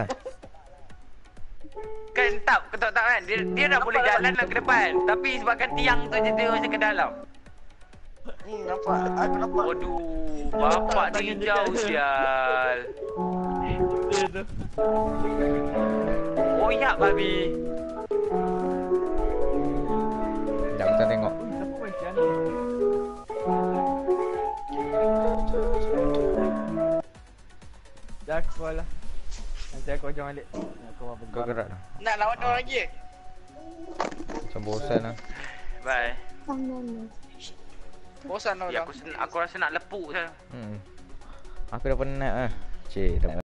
Kan tak, kau tahu tak kan? Dia dah boleh jalan lah ke depan. Tapi sebabkan tiang tu je dia macam ke dalam. Nampak? Aku nampak. Waduh, bapak dia jauh sial. Oh ya babi. Sekejap kita tengok. Siapa macam ni? Dah aku lah. Nanti aku ajak balik. Aku apa Kau gerak dah. Nak lawan orang lagi ke? Macam bosan lah. Bye. Bosan orang. Ya, aku rasa nak lepuk je. Aku dah penat lah. Cik, dah